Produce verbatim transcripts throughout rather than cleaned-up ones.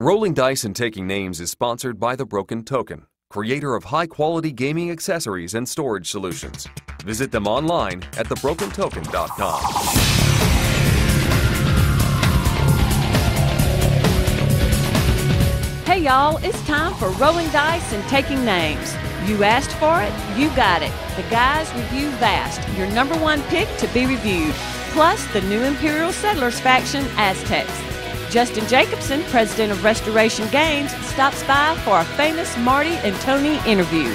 Rolling Dice and Taking Names is sponsored by The Broken Token, creator of high-quality gaming accessories and storage solutions. Visit them online at the broken token dot com. Hey y'all, it's time for Rolling Dice and Taking Names. You asked for it, you got it. The Guys Review Vast, your number one pick to be reviewed. Plus the new Imperial Settlers faction, Aztecs. Justin Jacobson, president of Restoration Games, stops by for a famous Marty and Tony interview.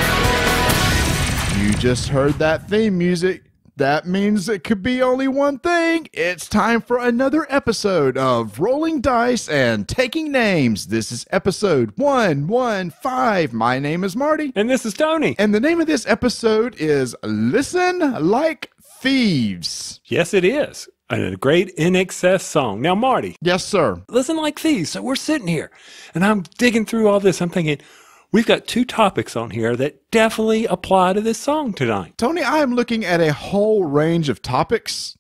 You just heard that theme music. That means it could be only one thing. It's time for another episode of Rolling Dice and Taking Names. This is episode one fifteen. My name is Marty. And this is Tony. And the name of this episode is Listen Like Thieves. Yes, it is. And a great In Excess song. Now, Marty. Yes, sir. Listen Like Thieves. So we're sitting here, and I'm digging through all this. I'm thinking, we've got two topics on here that definitely apply to this song tonight. Tony, I am looking at a whole range of topics,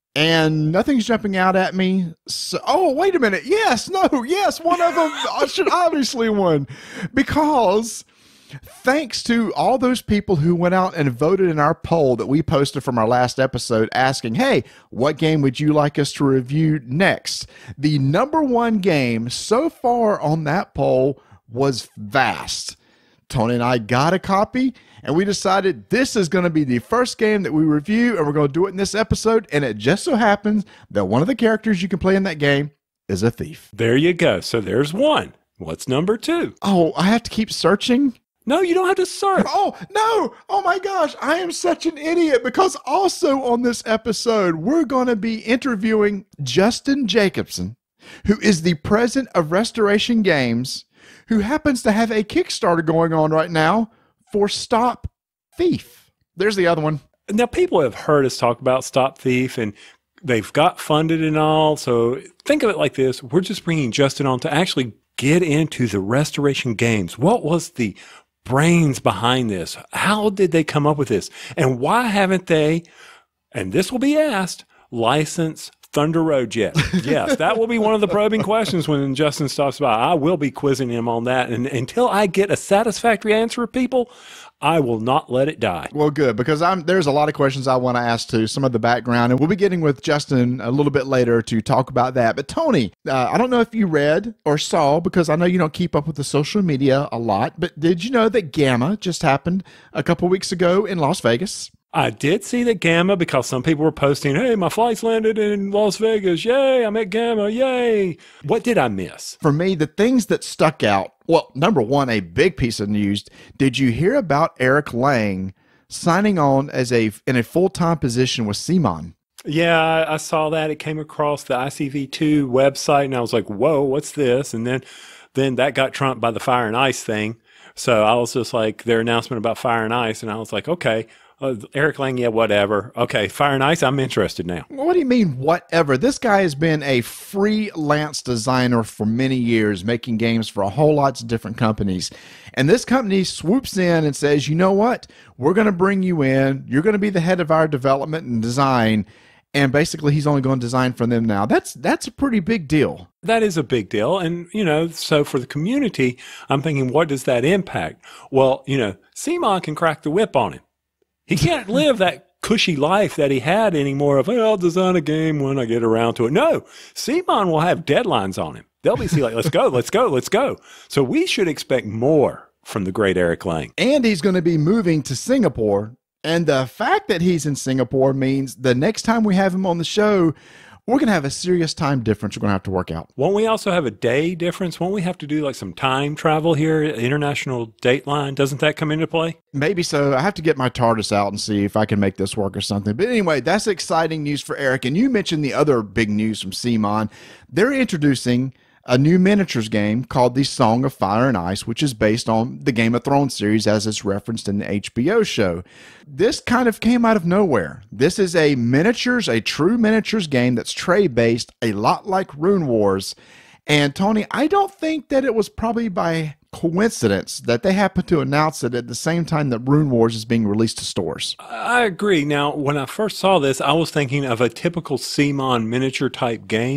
and nothing's jumping out at me. So, oh, wait a minute. Yes, no, yes, one of them should obviously win. Because thanks to all those people who went out and voted in our poll that we posted from our last episode asking, hey, what game would you like us to review next? The number one game so far on that poll was Vast. Tony and I got a copy, and we decided this is going to be the first game that we review, and we're going to do it in this episode. And it just so happens that one of the characters you can play in that game is a thief. There you go. So there's one. What's number two? Oh, I have to keep searching? No, you don't have to search. Oh, no. Oh, my gosh. I am such an idiot because also on this episode, we're going to be interviewing Justin Jacobson, who is the president of Restoration Games, who happens to have a Kickstarter going on right now for Stop Thief. There's the other one. Now, people have heard us talk about Stop Thief, and they've got funded and all. So think of it like this. We're just bringing Justin on to actually get into the Restoration Games. What was the brains behind this? How did they come up with this? And why haven't they, and this will be asked, licensed Thunder Road yet? Yes, that will be one of the probing questions when Justin stops by. I will be quizzing him on that. And until I get a satisfactory answer, people, I will not let it die. Well, good, because I'm there's a lot of questions I want to ask to some of the background, and we'll be getting with Justin a little bit later to talk about that. But Tony, uh, I don't know if you read or saw, because I know you don't keep up with the social media a lot, but did you know that GAMA just happened a couple weeks ago in Las Vegas? I did see the GAMA because some people were posting, hey, my flight's landed in Las Vegas. Yay, I'm at GAMA. Yay. What did I miss? For me, the things that stuck out, well, number one, a big piece of news. Did you hear about Eric Lang signing on as a in a full-time position with CMON? Yeah, I, I saw that. It came across the I C V two website, and I was like, whoa, what's this? And then, then that got trumped by the Fire and Ice thing. So I was just like, their announcement about Fire and Ice, and I was like, okay. Uh, Eric Lang, yeah, whatever. Okay, Fire and Ice, I'm interested now. What do you mean, whatever? This guy has been a freelance designer for many years, making games for a whole lots of different companies. And this company swoops in and says, you know what? We're going to bring you in. You're going to be the head of our development and design. And basically, he's only going to design for them now. That's that's a pretty big deal. That is a big deal. And, you know, so for the community, I'm thinking, what does that impact? Well, you know, CMON can crack the whip on him. He can't live that cushy life that he had anymore of, hey, I'll design a game when I get around to it. No, CMON will have deadlines on him. They'll be like, let's go, let's go, let's go. So we should expect more from the great Eric Lang. And he's going to be moving to Singapore. And the fact that he's in Singapore means the next time we have him on the show, we're going to have a serious time difference we're going to have to work out. Won't we also have a day difference? Won't we have to do like some time travel here, international date line? Doesn't that come into play? Maybe so. I have to get my TARDIS out and see if I can make this work or something. But anyway, that's exciting news for Eric. And you mentioned the other big news from CMON. They're introducing a new miniatures game called The Song of Fire and Ice, which is based on the Game of Thrones series as it's referenced in the H B O show. This kind of came out of nowhere. This is a miniatures, a true miniatures game that's tray-based, a lot like Rune Wars. And Tony, I don't think that it was probably by coincidence that they happened to announce it at the same time that Rune Wars is being released to stores. I agree. Now, when I first saw this, I was thinking of a typical CMON miniature type game.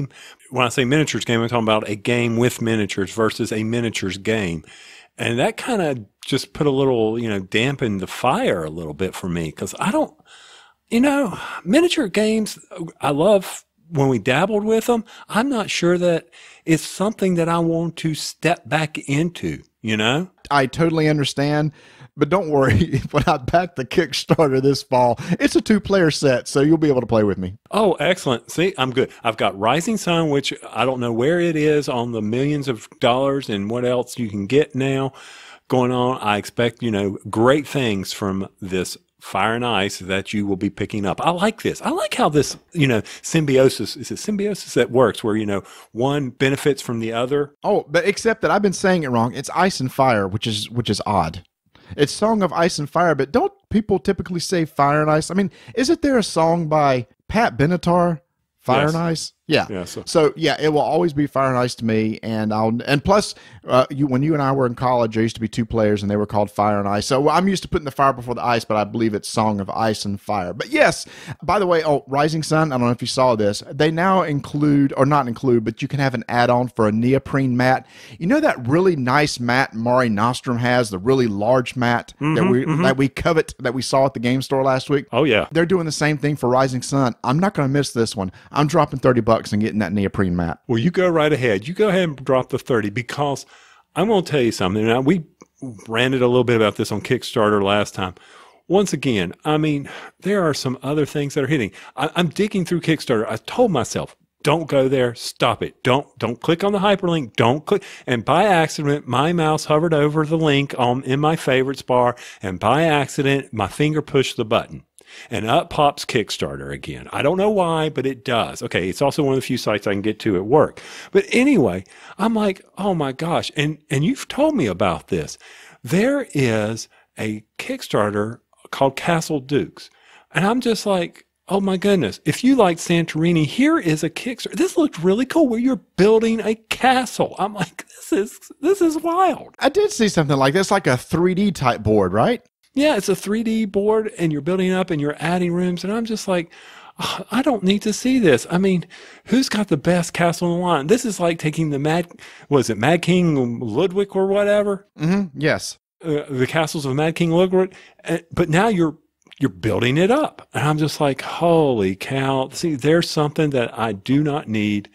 when I say miniatures game, I'm talking about a game with miniatures versus a miniatures game. And that kind of just put a little, you know, dampen the fire a little bit for me because I don't, you know, miniature games, I love when we dabbled with them. I'm not sure that it's something that I want to step back into, you know? I totally understand. But don't worry, when I back the Kickstarter this fall, it's a two-player set, so you'll be able to play with me. Oh, excellent. See, I'm good. I've got Rising Sun, which I don't know where it is on the millions of dollars and what else you can get now going on. I expect, you know, great things from this Fire and Ice that you will be picking up. I like this. I like how this, you know, symbiosis, is it symbiosis that works where, you know, one benefits from the other? Oh, but except that I've been saying it wrong. It's Ice and Fire, which is which is odd. It's Song of Ice and Fire, but don't people typically say Fire and Ice? I mean, isn't there a song by Pat Benatar, Fire Yes. and Ice? Yeah. Yeah, so- So yeah, it will always be Fire and Ice to me, and I'll and plus, uh, you when you and I were in college, there used to be two players, and they were called Fire and Ice. So I'm used to putting the fire before the ice, but I believe it's Song of Ice and Fire. But yes, by the way, oh, Rising Sun. I don't know if you saw this. They now include, or not include, but you can have an add-on for a neoprene mat. You know that really nice mat Mari Nostrum has, the really large mat that we that we covet that we saw at the game store last week. Oh, yeah. They're doing the same thing for Rising Sun. I'm not going to miss this one. I'm dropping thirty bucks and getting that neoprene mat. Well, you go right ahead. You go ahead and drop the thirty because I'm going to tell you something. Now, we ranted a little bit about this on Kickstarter last time. Once again, I mean, there are some other things that are hitting. I, I'm digging through Kickstarter. I told myself, don't go there. Stop it. Don't don't click on the hyperlink. Don't click. And by accident, my mouse hovered over the link on in my favorites bar, and by accident, my finger pushed the button. And up pops Kickstarter again. I don't know why, but it does. Okay, it's also one of the few sites I can get to at work. But anyway, I'm like, oh my gosh. And and you've told me about this. There is a Kickstarter called Castle Dukes. And I'm just like, oh my goodness. If you like Santorini, here is a Kickstarter. This looked really cool where you're building a castle. I'm like, this is this is wild. I did see something like this, like a three D type board, right? Yeah, it's a three D board and you're building up and you're adding rooms. And I'm just like, oh, I don't need to see this. I mean, who's got the best castle in the line? This is like taking the Mad, was it Mad King Ludwig or whatever? Mm-hmm. Yes. Uh, the castles of Mad King Ludwig. Uh, but now you're, you're building it up. And I'm just like, holy cow. See, there's something that I do not need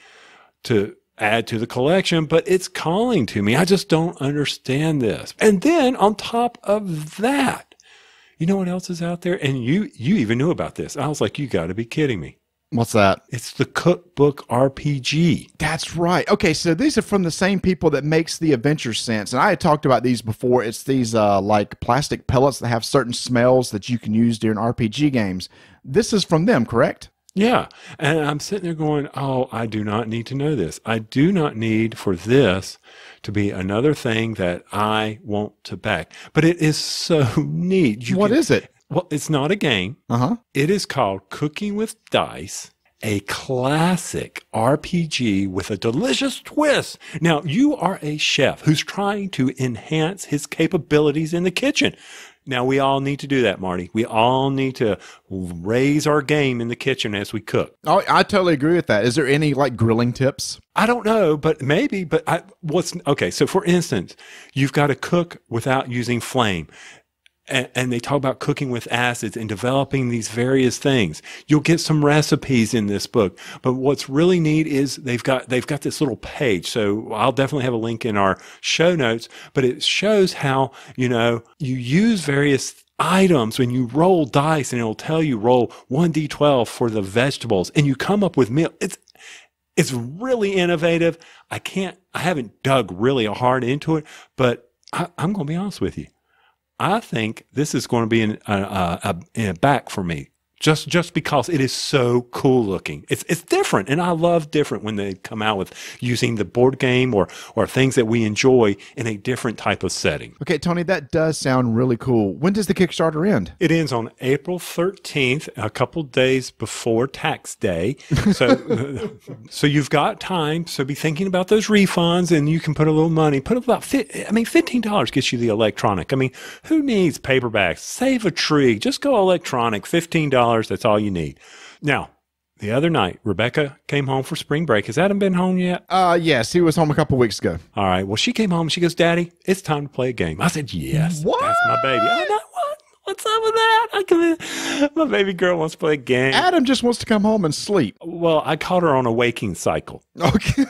to add to the collection, but it's calling to me. I just don't understand this. And then on top of that, you know what else is out there? And you you even knew about this. I was like, you got to be kidding me. What's that? It's the Cookbook R P G. That's right. Okay, so these are from the same people that makes the Adventure Sense. And I had talked about these before. It's these uh, like plastic pellets that have certain smells that you can use during R P G games. This is from them, correct? Yeah. And I'm sitting there going, oh, I do not need to know this. I do not need for this to be another thing that I want to back. But it is so neat. You What can- is it? Well, it's not a game. Uh-huh. It is called Cooking with Dice, a classic R P G with a delicious twist. Now, you are a chef who's trying to enhance his capabilities in the kitchen. Now, we all need to do that, Marty. We all need to raise our game in the kitchen as we cook. Oh, I totally agree with that. Is there any like grilling tips? I don't know, but maybe, but I, what's, okay. So for instance, you've got to cook without using flame. And, and they talk about cooking with acids and developing these various things. You'll get some recipes in this book, but what's really neat is they've got they've got this little page. So I'll definitely have a link in our show notes, but it shows how, you know, you use various items when you roll dice, and it'll tell you roll one d twelve for the vegetables, and you come up with meal. It's it's really innovative. I can't I haven't dug really hard into it, but I, I'm going to be honest with you. I think this is going to be in a, a, a, in a back for me, just just because it is so cool looking. It's it's different, and I love different when they come out with using the board game or or things that we enjoy in a different type of setting. Okay, Tony, that does sound really cool. When does the Kickstarter end? It ends on April thirteenth, a couple days before tax day. So, so you've got time. So be thinking about those refunds, and you can put a little money. Put about, I mean, fifteen dollars gets you the electronic. I mean, who needs paperbacks? Save a tree. Just go electronic. fifteen dollars. That's all you need. Now, the other night, Rebecca came home for spring break. Has Adam been home yet? Uh, yes, he was home a couple weeks ago. All right. Well, she came home. She goes, Daddy, it's time to play a game. I said, yes. What? That's my baby. I know what? What's up with that? I come in. My baby girl wants to play a game. Adam just wants to come home and sleep. Well, I caught her on a waking cycle. Okay.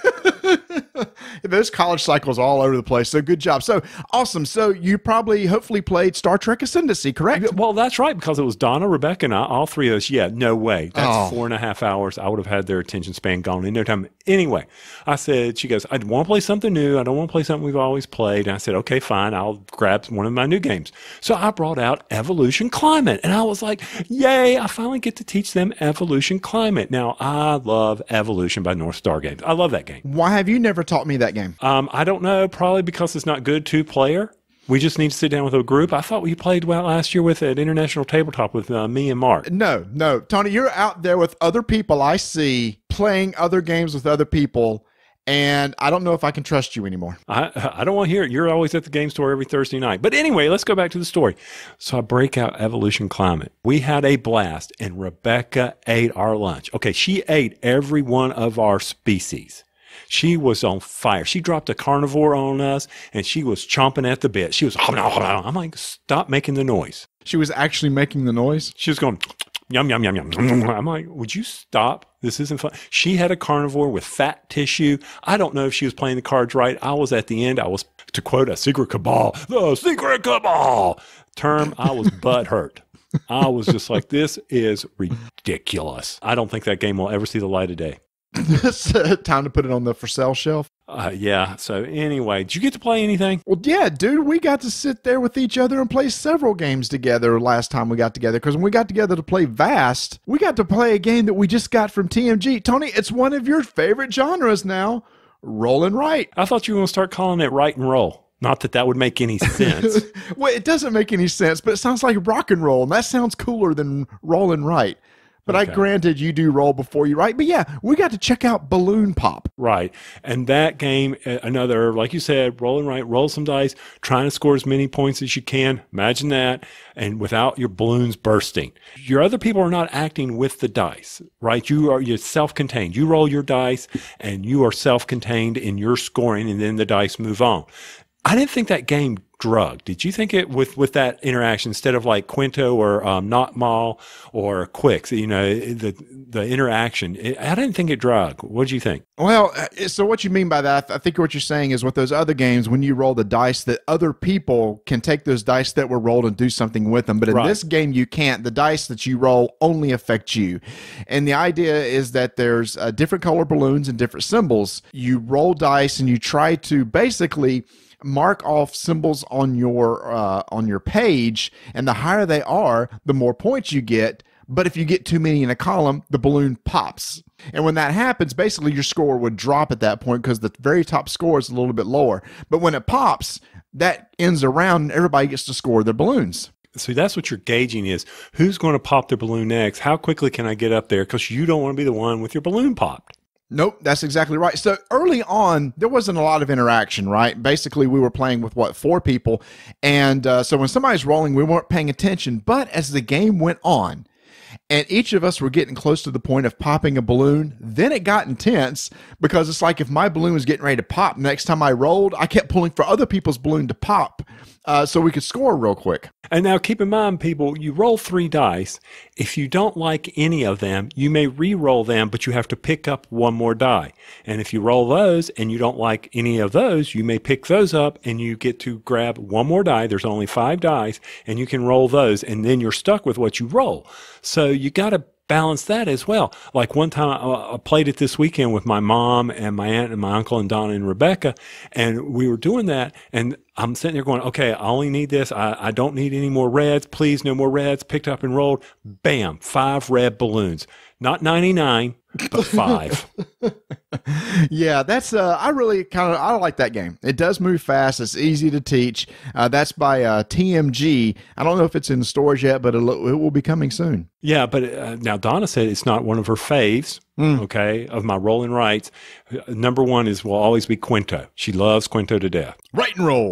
Those college cycles all over the place. So good job. So awesome. So you probably, hopefully played Star Trek Ascendancy, correct? Well, that's right, because it was Donna, Rebecca, and I, all three of us. Yeah, no way. That's Oh. four and a half hours. I would have had their attention span gone in no time. Anyway, I said, she goes, I want to play something new. I don't want to play something we've always played. And I said, okay, fine. I'll grab one of my new games. So I brought out Evolution Climate. And I was like, yay, I finally get to teach them Evolution Climate. Now, I love Evolution by North Star Games. I love that game. Why have you never taught me that game? Um, I don't know, probably because it's not good two-player. We just need to sit down with a group. I thought we played well last year with an international tabletop with uh, me and Mark. No, no. Tony, you're out there with other people I see playing other games with other people, and I don't know if I can trust you anymore. I I don't want to hear it. You're always at the game store every Thursday night. But anyway, let's go back to the story. So I break out Evolution Climate. We had a blast, and Rebecca ate our lunch. Okay, she ate every one of our species. She was on fire. She dropped a carnivore on us, and she was chomping at the bit. She was, I'm like, stop making the noise. She was actually making the noise? She was going, yum, yum, yum, yum. I'm like, would you stop? This isn't fun. She had a carnivore with fat tissue. I don't know if she was playing the cards right. I was at the end. I was, to quote a secret cabal, the secret cabal term, I was butt hurt. I was just like, this is ridiculous. I don't think that game will ever see the light of day. It's uh, time to put it on the for sale shelf. Uh, yeah. So anyway, did you get to play anything? Well, yeah, dude, we got to sit there with each other and play several games together last time we got together. Because when we got together to play Vast, we got to play a game that we just got from T M G. Tony, it's one of your favorite genres now, roll and write. I thought you were going to start calling it Write and Roll. Not that that would make any sense. Well, it doesn't make any sense, but it sounds like rock and roll, and that sounds cooler than roll and write. But okay. I granted you do roll before you write. But yeah, we got to check out Balloon Pop. Right. And that game, another, like you said, roll and write, roll some dice, trying to score as many points as you can. Imagine that. And without your balloons bursting. Your other people are not acting with the dice, right? You are you're self-contained. You roll your dice and you are self-contained in your scoring, and then the dice move on. I didn't think that game drug. Did you think it with, with that interaction instead of like Quinto or um, Not Mall or Quicks, you know, the the interaction, it, I didn't think it drug. What did you think? Well, so what you mean by that, I think what you're saying is with those other games, when you roll the dice, that other people can take those dice that were rolled and do something with them. But in right. this game, you can't. The dice that you roll only affect you. And the idea is that there's uh, different color balloons and different symbols. You roll dice and you try to basically mark off symbols on your uh, on your page, and the higher they are, the more points you get. But if you get too many in a column, the balloon pops. And when that happens, basically your score would drop at that point because the very top score is a little bit lower. But when it pops, that ends around and everybody gets to score their balloons. So that's what you're gauging is who's going to pop their balloon next? How quickly can I get up there? Because you don't want to be the one with your balloon popped. Nope, that's exactly right. So early on, there wasn't a lot of interaction, right? Basically, we were playing with, what, four people. And uh, so when somebody's rolling, we weren't paying attention. But as the game went on, and each of us were getting close to the point of popping a balloon, then it got intense because it's like if my balloon was getting ready to pop, next time I rolled, I kept pulling for other people's balloon to pop uh, so we could score real quick. And now keep in mind, people, you roll three dice. If you don't like any of them, you may re-roll them, but you have to pick up one more die. And if you roll those and you don't like any of those, you may pick those up and you get to grab one more die. There's only five dice, and you can roll those, and then you're stuck with what you roll. So you got to balance that as well. Like one time I, I played it this weekend with my mom and my aunt and my uncle and Donna and Rebecca, and we were doing that, and I'm sitting there going, okay, I only need this. I, I don't need any more reds. Please, no more reds. Picked up and rolled. Bam, five red balloons. Not ninety-nine, but five. Yeah, that's, uh, I really kind of, I like that game. It does move fast. It's easy to teach. Uh, that's by uh, T M G. I don't know if it's in stores yet, but it'll, it will be coming soon. Yeah, but uh, now Donna said it's not one of her faves, mm. okay, of my roll and writes. Number one is will always be Quinto. She loves Quinto to death. Write and roll.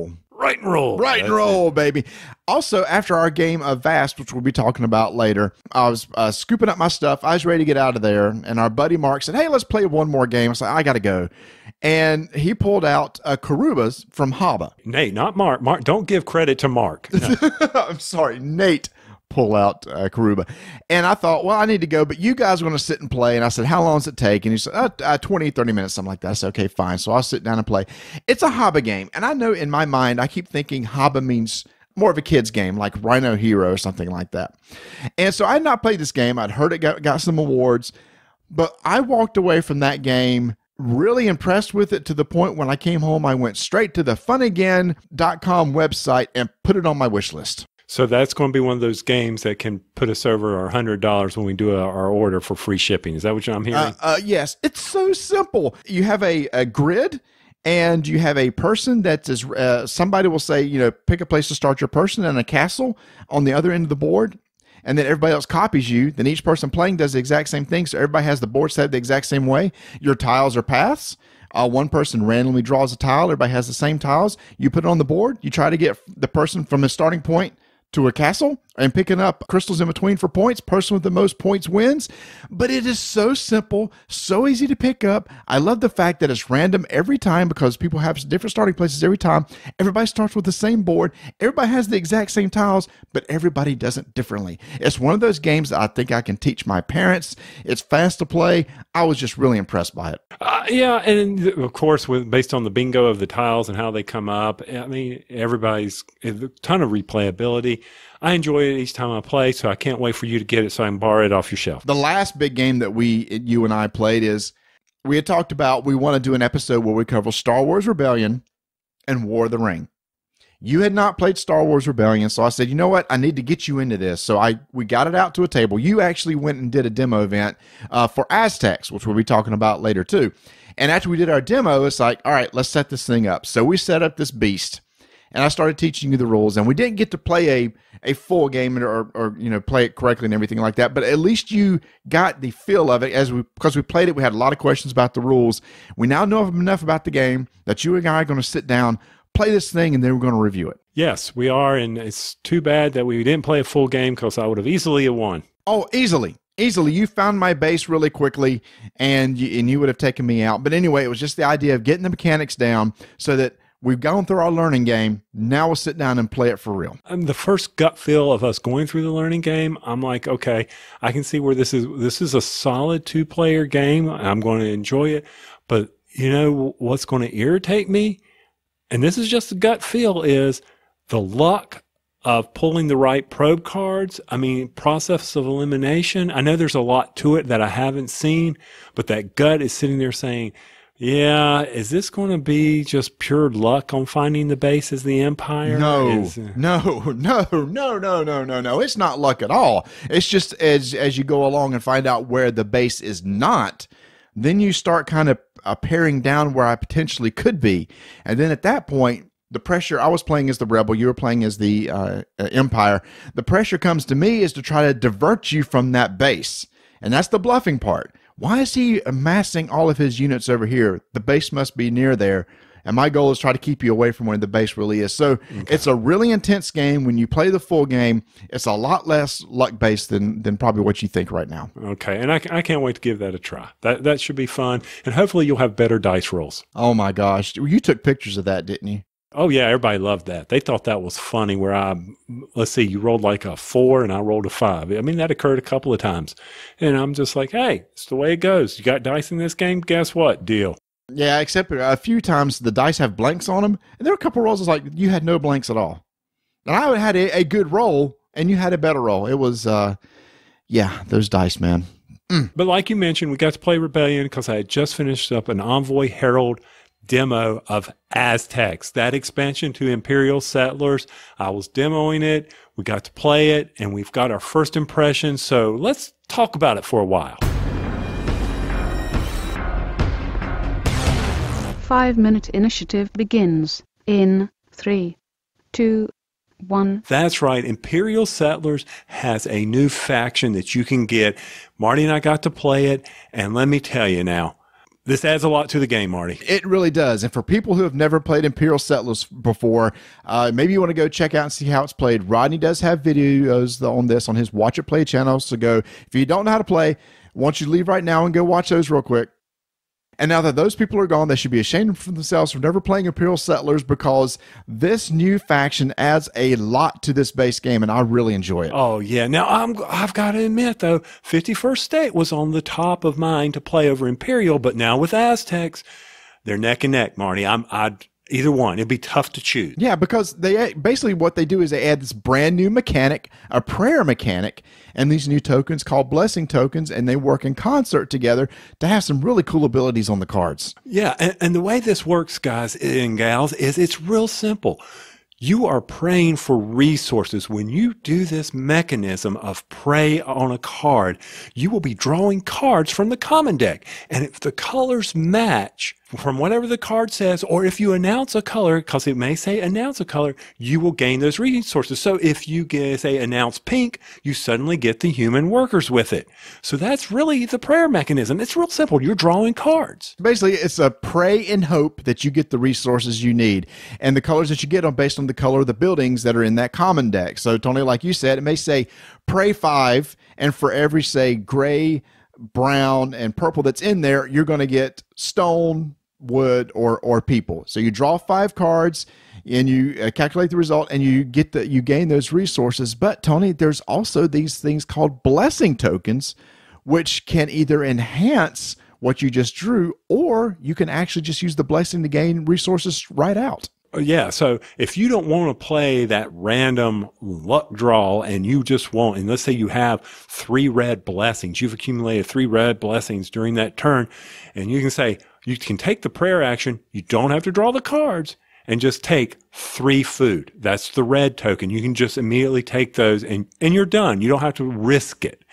Right and roll. Right That's and roll, it. baby. Also, after our game of Vast, which we'll be talking about later, I was uh, scooping up my stuff. I was ready to get out of there. And our buddy Mark said, hey, let's play one more game. I was like, I got to go. And he pulled out uh, Karubas from Haba. Nate, not Mark. Mark, don't give credit to Mark. No. I'm sorry, Nate pull out uh, Karuba. And I thought, well, I need to go, but you guys are going to sit and play. And I said, how long does it take? And he said, uh, uh, twenty, thirty minutes, something like that. I said, okay, fine. So I'll sit down and play. It's a Haba game. And I know in my mind, I keep thinking Haba means more of a kid's game, like Rhino Hero or something like that. And so I had not played this game. I'd heard it got, got some awards, but I walked away from that game really impressed with it to the point when I came home, I went straight to the fun again dot com website and put it on my wish list. So that's going to be one of those games that can put us over our one hundred dollars when we do a, our order for free shipping. Is that what I'm hearing? Uh, uh, yes. It's so simple. You have a, a grid and you have a person that's as, uh, somebody will say, you know, pick a place to start your person and a castle on the other end of the board. And then everybody else copies you. Then each person playing does the exact same thing. So everybody has the board set the exact same way. Your tiles are paths. Uh, one person randomly draws a tile. Everybody has the same tiles. You put it on the board. You try to get the person from the starting point to a castle and picking up crystals in between for points. Person with the most points wins. But it is so simple, so easy to pick up. I love the fact that it's random every time because people have different starting places every time. Everybody starts with the same board. Everybody has the exact same tiles, but everybody does it differently. It's one of those games that I think I can teach my parents. It's fast to play. I was just really impressed by it. Uh, yeah, and of course, with based on the bingo of the tiles and how they come up, I mean, everybody's a ton of replayability. I enjoy it each time I play, so I can't wait for you to get it so I can borrow it off your shelf. The last big game that we, you and I played is, we had talked about we want to do an episode where we cover Star Wars Rebellion and War of the Ring. You had not played Star Wars Rebellion, so I said, you know what? I need to get you into this. So I we got it out to a table. You actually went and did a demo event uh, for Aztecs, which we'll be talking about later too. And after we did our demo, it's like, all right, let's set this thing up. So we set up this beast. And I started teaching you the rules, and we didn't get to play a, a full game or, or, you know, play it correctly and everything like that. But at least you got the feel of it as we, because we played it. We had a lot of questions about the rules. We now know enough about the game that you and I are going to sit down, play this thing, and then we're going to review it. Yes, we are. And it's too bad that we didn't play a full game because I would have easily have won. Oh, easily. Easily. You found my base really quickly, and you, and you would have taken me out. But anyway, it was just the idea of getting the mechanics down so that we've gone through our learning game. Now we'll sit down and play it for real. And the first gut feel of us going through the learning game, I'm like, okay, I can see where this is. This is a solid two-player game. I'm going to enjoy it. But you know what's going to irritate me? And this is just a gut feel, is the luck of pulling the right probe cards. I mean, process of elimination. I know there's a lot to it that I haven't seen, but that gut is sitting there saying, yeah, is this going to be just pure luck on finding the base as the Empire? No, is, uh, no, no, no, no, no, no, no. It's not luck at all. It's just as as you go along and find out where the base is not, then you start kind of uh, paring down where I potentially could be. And then at that point, the pressure, I was playing as the Rebel, you were playing as the uh, uh, Empire. The pressure comes to me is to try to divert you from that base. And that's the bluffing part. Why is he amassing all of his units over here? The base must be near there. And my goal is try to keep you away from where the base really is. So okay. It's a really intense game. When you play the full game, it's a lot less luck-based than than probably what you think right now. Okay, and I, I can't wait to give that a try. That that should be fun. And hopefully you'll have better dice rolls. Oh, my gosh. You took pictures of that, didn't you? Oh, yeah, everybody loved that. They thought that was funny where I, let's see, you rolled like a four and I rolled a five. I mean, that occurred a couple of times. And I'm just like, hey, it's the way it goes. You got dice in this game? Guess what? Deal. Yeah, except a few times the dice have blanks on them. And there were a couple of rolls like you had no blanks at all. And I had a, a good roll and you had a better roll. It was, uh, yeah, those dice, man. Mm. But like you mentioned, we got to play Rebellion because I had just finished up an Envoy Herald demo of Aztecs, that expansion to Imperial Settlers. I was demoing it. We got to play it, and we've got our first impressions. So let's talk about it for a while. Five-minute initiative begins in three, two, one. That's right. Imperial Settlers has a new faction that you can get. Marty and I got to play it, and let me tell you now, This adds a lot to the game, Marty. It really does. And for people who have never played Imperial Settlers before, uh, maybe you want to go check out and see how it's played. Rodney does have videos on this on his Watch It Play channel. So go, if you don't know how to play, I want you to leave right now and go watch those real quick. And now that those people are gone, they should be ashamed of themselves for never playing Imperial Settlers, because this new faction adds a lot to this base game, and I really enjoy it. Oh, yeah. Now, I'm, I've got to admit, though, fifty-first State was on the top of mine to play over Imperial, but now with Aztecs, they're neck and neck, Marty. I'm, I'd either one. It'd be tough to choose. Yeah, because they basically what they do is they add this brand new mechanic, a prayer mechanic, and these new tokens called blessing tokens, and they work in concert together to have some really cool abilities on the cards. Yeah, and, and the way this works, guys and gals, is it's real simple. You are praying for resources. When you do this mechanism of pray on a card, you will be drawing cards from the common deck. And if the colors match from whatever the card says, or if you announce a color, because it may say announce a color, you will gain those resources. So if you get, say, announce pink, you suddenly get the human workers with it. So that's really the prayer mechanism. It's real simple. You're drawing cards. Basically, it's a pray and hope that you get the resources you need. And the colors that you get are based on the color of the buildings that are in that common deck. So, Tony, like you said, it may say pray five, and for every, say, gray, brown, and purple that's in there, you're going to get stone, wood, or or people. So you draw five cards and you uh, calculate the result, and you get the you gain those resources. But Tony, there's also these things called blessing tokens, which can either enhance what you just drew, or you can actually just use the blessing to gain resources right out. Yeah, so if you don't want to play that random luck draw, and you just want, and let's say you have three red blessings, you've accumulated three red blessings during that turn, and you can say, you can take the prayer action, you don't have to draw the cards, and just take three food. That's the red token. You can just immediately take those, and, and you're done. You don't have to risk it.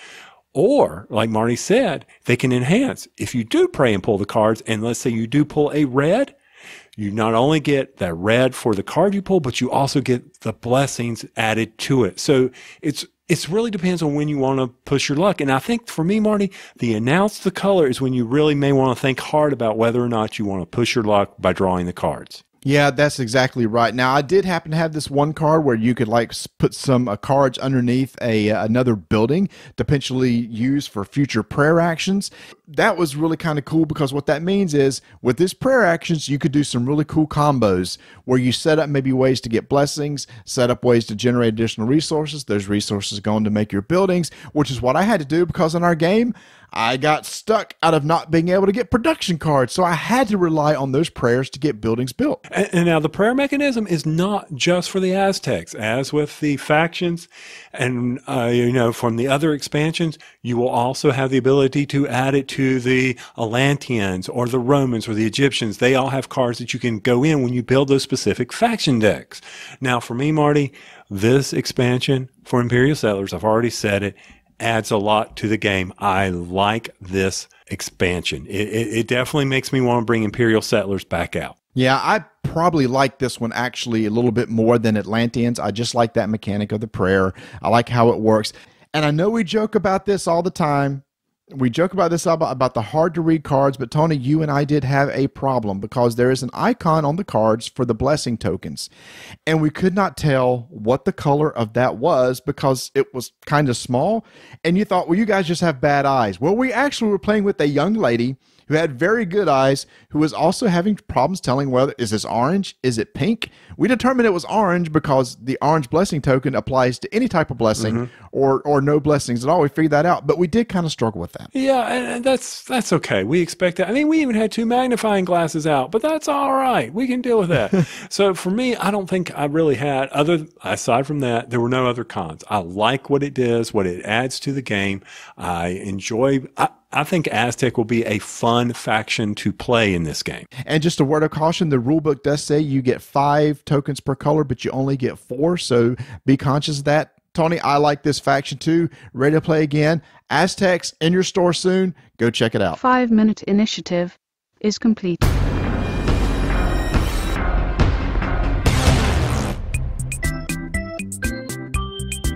Or, like Marty said, they can enhance. If you do pray and pull the cards, and let's say you do pull a red, you not only get that red for the card you pull, but you also get the blessings added to it. So it's It really depends on when you want to push your luck. And I think for me, Marty, the announce the color is when you really may want to think hard about whether or not you want to push your luck by drawing the cards. Yeah, that's exactly right. Now, I did happen to have this one card where you could like put some uh, cards underneath a uh, another building to potentially use for future prayer actions. That was really kind of cool, because what that means is with this prayer actions, you could do some really cool combos where you set up maybe ways to get blessings, set up ways to generate additional resources. Those resources go on to make your buildings, which is what I had to do, because in our game, I got stuck out of not being able to get production cards. So I had to rely on those prayers to get buildings built. And, and now the prayer mechanism is not just for the Aztecs. As with the factions and, uh, you know, from the other expansions, you will also have the ability to add it to the Atlanteans or the Romans or the Egyptians. They all have cards that you can go in when you build those specific faction decks. Now, for me, Marty, this expansion for Imperial Settlers, I've already said it, adds a lot to the game. I like this expansion. It, it, it definitely makes me want to bring Imperial Settlers back out. Yeah, I probably like this one actually a little bit more than Atlanteans. I just like that mechanic of the prayer. I like how it works. And I know we joke about this all the time. We joke about this about, about the hard to read cards, but Tony, you and I did have a problem because there is an icon on the cards for the blessing tokens. And we could not tell what the color of that was because it was kind of small. And you thought, well, you guys just have bad eyes. Well, we actually were playing with a young lady who had very good eyes, who was also having problems telling whether, is this orange? Is it pink? We determined it was orange because the orange blessing token applies to any type of blessing mm-hmm. or or no blessings at all. We figured that out, but we did kind of struggle with that. Yeah, and that's that's okay. We expect that. I mean, we even had two magnifying glasses out, but that's all right. We can deal with that. So for me, I don't think I really had, other aside from that, there were no other cons. I like what it does, what it adds to the game. I enjoy... I, I think Aztec will be a fun faction to play in this game. And just a word of caution, the rulebook does say you get five tokens per color, but you only get four, so be conscious of that. Tony, I like this faction too. Ready to play again? Aztecs in your store soon. Go check it out. Five-minute initiative is complete.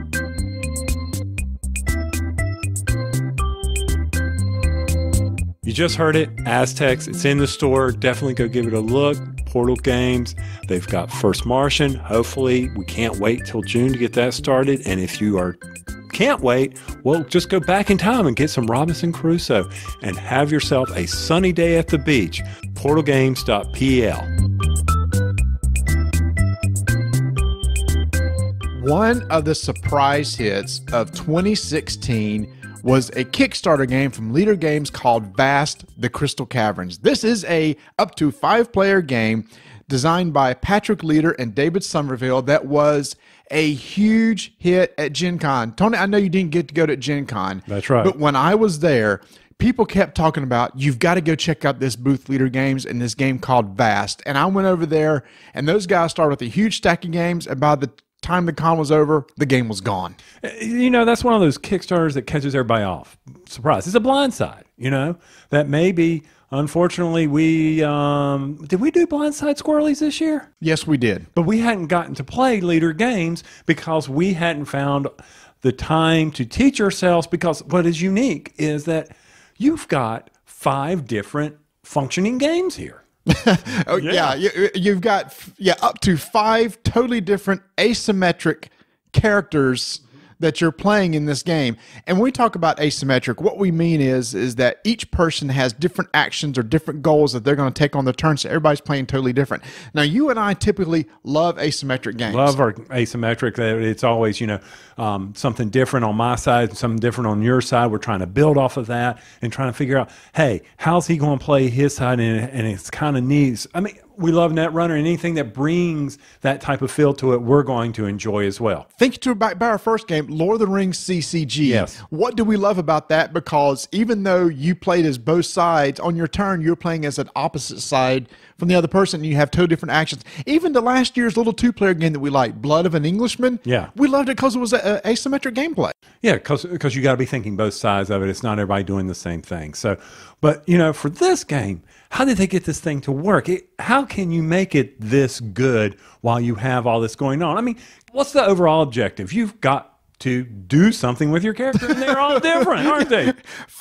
You You just heard it, Aztecs. It's in the store. Definitely go give it a look. Portal Games. They've got First Martian. Hopefully, we can't wait till June to get that started. And if you are can't wait, well, just go back in time and get some Robinson Crusoe and have yourself a sunny day at the beach. portal games dot p l. One of the surprise hits of twenty sixteen was a Kickstarter game from Leader Games called Vast: The Crystal Caverns. This is a up to five player game designed by Patrick Leader and David Somerville that was a huge hit at Gen Con. Tony, I know you didn't get to go to Gen Con. That's right. But when I was there, people kept talking about, you've got to go check out this booth, Leader Games, and this game called Vast. And I went over there, and those guys started with a huge stack of games, and by the time the con was over, the game was gone. You know, that's one of those Kickstarters that catches everybody off. Surprise. It's a blindside, you know, that maybe, unfortunately, we, um, did we do blindside Squirrelies this year? Yes, we did. But we hadn't gotten to play Leader Games because we hadn't found the time to teach ourselves, because what is unique is that you've got five different functioning games here. oh, yeah, yeah you, you've got yeah up to five totally different asymmetric characters that you're playing in this game. And when we talk about asymmetric, what we mean is is that each person has different actions or different goals that they're going to take on the turn, so everybody's playing totally different. Now, you and I typically love asymmetric games. Love our asymmetric. It's always, you know, um, something different on my side and something different on your side. We're trying to build off of that and trying to figure out, hey, how's he going to play his side? And, and it's kind of neat. I mean, we love Netrunner, and anything that brings that type of feel to it, we're going to enjoy as well. Think to about our first game, Lord of the Rings C C G. Yes. What do we love about that? Because even though you played as both sides, on your turn, you're playing as an opposite side from the other person, and you have two different actions. Even the last year's little two-player game that we liked, Blood of an Englishman, yeah, we loved it because it was a, a asymmetric gameplay. Yeah, because you got to be thinking both sides of it. It's not everybody doing the same thing. So, but, you know, for this game, how did they get this thing to work? It, how can you make it this good while you have all this going on? I mean, what's the overall objective? You've got to do something with your character, and they're all different, aren't they?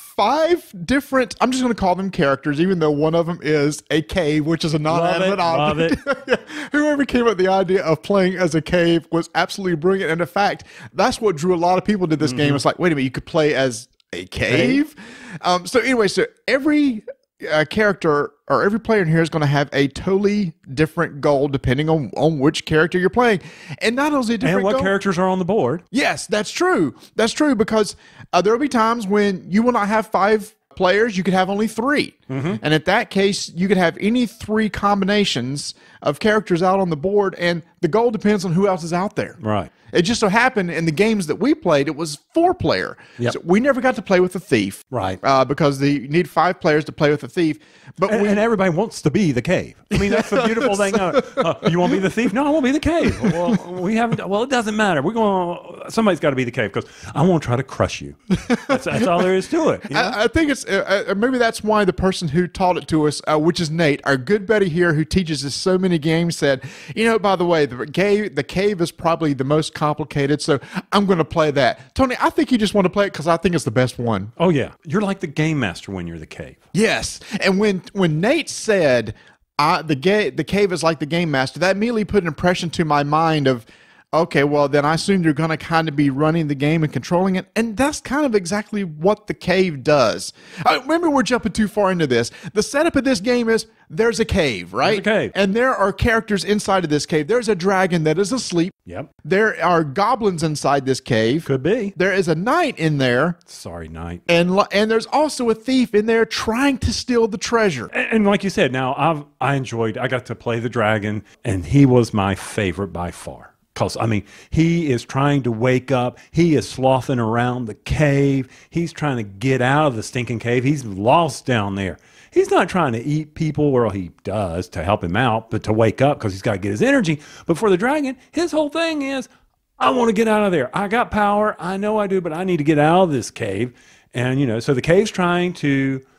Five different, I'm just going to call them characters, even though one of them is a cave, which is a non-animate object. Love it. Whoever came up with the idea of playing as a cave was absolutely brilliant. And in fact, that's what drew a lot of people to this mm-hmm. game. It's like, wait a minute, you could play as a cave? Um, so anyway, so every uh, character or every player in here is going to have a totally different goal depending on, on which character you're playing. And not only a different And what goal, characters are on the board. Yes, that's true. That's true, because uh, there will be times when you will not have five players. You could have only three. Mm-hmm. And at that case, you could have any three combinations of characters out on the board, and the goal depends on who else is out there. Right. It just so happened in the games that we played, it was four player. Yep. So we never got to play with a thief. Right. Uh, because the, you need five players to play with a thief. But and, we, and everybody wants to be the cave. I mean, that's the beautiful thing. Uh, uh, you want to be the thief? No, I want to be the cave. Well, we haven't. Well, it doesn't matter. We're going. Somebody's got to be the cave because I want to try to crush you. That's, that's all there is to it. You know? I, I think it's uh, uh, maybe that's why the person who taught it to us, uh, which is Nate, our good buddy here who teaches us so many games, said, you know, by the way, the cave, the cave is probably the most complicated, so I'm going to play that. Tony, I think you just want to play it because I think it's the best one. Oh yeah, you're like the game master when you're the cave. Yes, and when when Nate said uh, the ga- the cave is like the game master, that immediately put an impression to my mind of, okay, well, then I assume you're going to kind of be running the game and controlling it. And that's kind of exactly what the cave does. Uh, remember, we're jumping too far into this. The setup of this game is there's a cave, right? There's a cave. And there are characters inside of this cave. There's a dragon that is asleep. Yep. There are goblins inside this cave. Could be. There is a knight in there. Sorry, knight. And and there's also a thief in there trying to steal the treasure. And, and like you said, now I've I enjoyed. I got to play the dragon, and he was my favorite by far. Because, I mean, he is trying to wake up. He is sloughing around the cave. He's trying to get out of the stinking cave. He's lost down there. He's not trying to eat people, well, he does to help him out, but to wake up because he's got to get his energy. But for the dragon, his whole thing is, I want to get out of there. I got power. I know I do, but I need to get out of this cave. And, you know, so the cave's trying to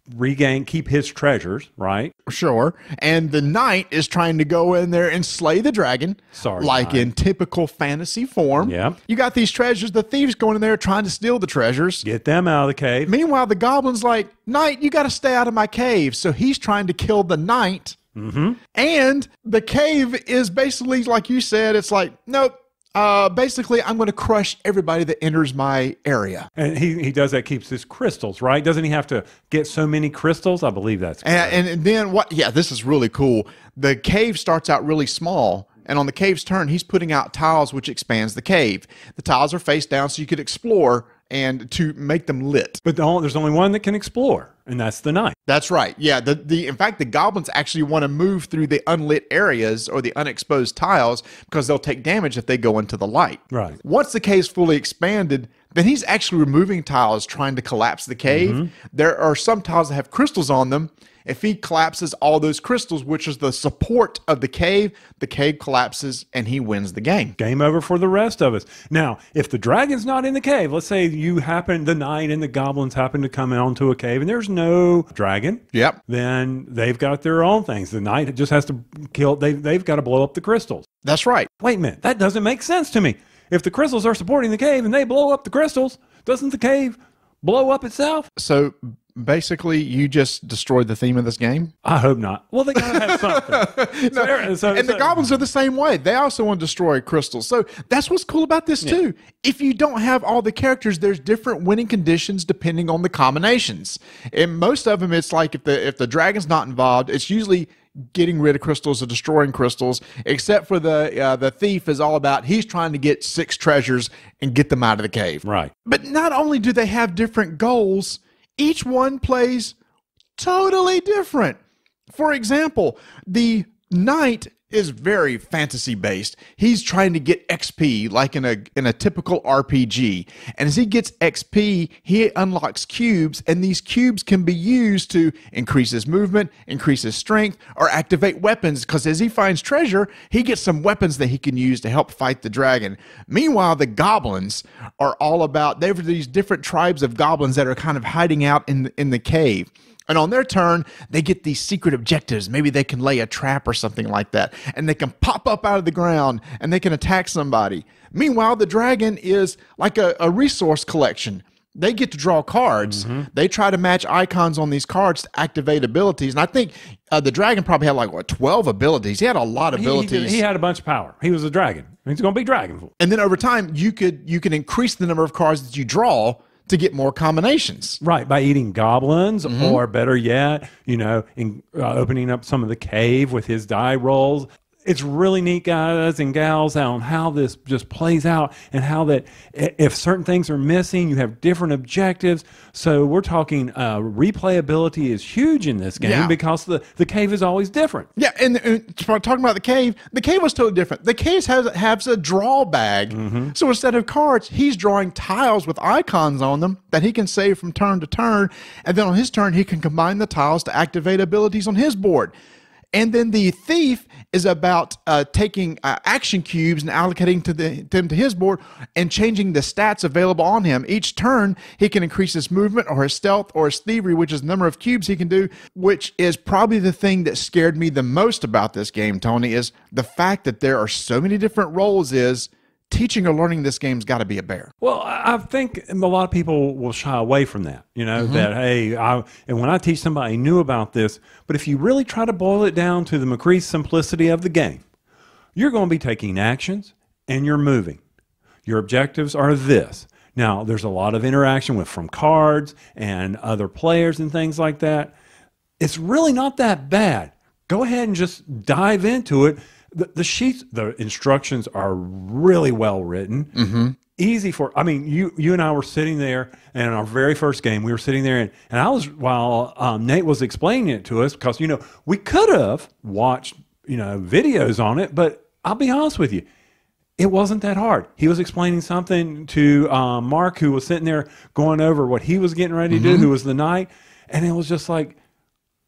regain, keep his treasures, right? Sure. And the knight is trying to go in there and slay the dragon. Sorry, like knight. in typical fantasy form. Yeah. You got these treasures. The thieves going in there trying to steal the treasures. Get them out of the cave. Meanwhile, the goblin's like, knight, you got to stay out of my cave. So he's trying to kill the knight. Mm-hmm. And the cave is basically, like you said, it's like, nope. Uh, basically, I'm going to crush everybody that enters my area. And he, he does that, keeps his crystals, right? Doesn't he have to get so many crystals? I believe that's correct. And, and then what? Yeah, this is really cool. The cave starts out really small. And on the cave's turn, he's putting out tiles, which expands the cave. The tiles are face down so you could explore and to make them lit. But the only, there's only one that can explore, and that's the knight. That's right. Yeah. The, the in fact, the goblins actually want to move through the unlit areas or the unexposed tiles because they'll take damage if they go into the light. Right. Once the cave's fully expanded, then he's actually removing tiles trying to collapse the cave. Mm-hmm. There are some tiles that have crystals on them. If he collapses all those crystals, which is the support of the cave, the cave collapses and he wins the game. Game over for the rest of us. Now, if the dragon's not in the cave, let's say you happen, the knight and the goblins happen to come onto a cave and there's no dragon. Yep. Then they've got their own things. The knight just has to kill, they, they've got to blow up the crystals. That's right. Wait a minute, that doesn't make sense to me. If the crystals are supporting the cave and they blow up the crystals, doesn't the cave blow up itself? So basically, you just destroyed the theme of this game? I hope not. Well, they gotta have something. No, so, so, and the so, goblins are the same way. They also want to destroy crystals. So that's what's cool about this, too. If you don't have all the characters, there's different winning conditions depending on the combinations. And most of them, it's like if the if the dragon's not involved, it's usually getting rid of crystals or destroying crystals, except for the uh, the thief is all about he's trying to get six treasures and get them out of the cave. Right. But not only do they have different goals, each one plays totally different. For example, the knight is very fantasy based. He's trying to get X P like in a in a typical R P G. And as he gets X P, he unlocks cubes, and these cubes can be used to increase his movement, increase his strength, or activate weapons, because as he finds treasure, he gets some weapons that he can use to help fight the dragon. Meanwhile, the goblins are all about, they have these different tribes of goblins that are kind of hiding out in the, in the cave. And on their turn, they get these secret objectives. Maybe they can lay a trap or something like that. And they can pop up out of the ground and they can attack somebody. Meanwhile, the dragon is like a, a resource collection. They get to draw cards. Mm-hmm. They try to match icons on these cards to activate abilities. And I think uh, the dragon probably had like, what, twelve abilities. He had a lot of He, abilities. he, he had a bunch of power. He was a dragon. He's going to be dragon. And then over time, you could you can increase the number of cards that you draw to get more combinations. Right, by eating goblins, Mm-hmm. or better yet, you know, in, uh, opening up some of the cave with his die rolls. It's really neat, guys and gals, on how this just plays out, and how that if certain things are missing, you have different objectives. So we're talking uh, replayability is huge in this game, Yeah. because the, the cave is always different. Yeah, and, and talking about the cave, the cave was totally different. The cave has has a draw bag. Mm-hmm. So instead of cards, he's drawing tiles with icons on them that he can save from turn to turn. And then on his turn, he can combine the tiles to activate abilities on his board. And then the thief is about uh, taking uh, action cubes and allocating to the, them to his board and changing the stats available on him. Each turn, he can increase his movement or his stealth or his thievery, which is the number of cubes he can do, which is probably the thing that scared me the most about this game, Tony, is the fact that there are so many different roles is teaching or learning this game's got to be a bear. Well, I I think a lot of people will shy away from that, you know, Mm-hmm. that, hey, I, and when I teach somebody new about this, but if you really try to boil it down to the McCree simplicity of the game, you're going to be taking actions and you're moving. Your objectives are this. Now, there's a lot of interaction with from cards and other players and things like that. It's really not that bad. Go ahead and just dive into it. The, the sheets, the instructions are really well written. Mm-hmm. Easy for, I mean, you you and I were sitting there, and in our very first game, we were sitting there, and, and I was, while um, Nate was explaining it to us, because, you know, we could have watched, you know, videos on it, but I'll be honest with you, it wasn't that hard. He was explaining something to um, Mark, who was sitting there going over what he was getting ready to Mm-hmm. do, who was the knight, and it was just like,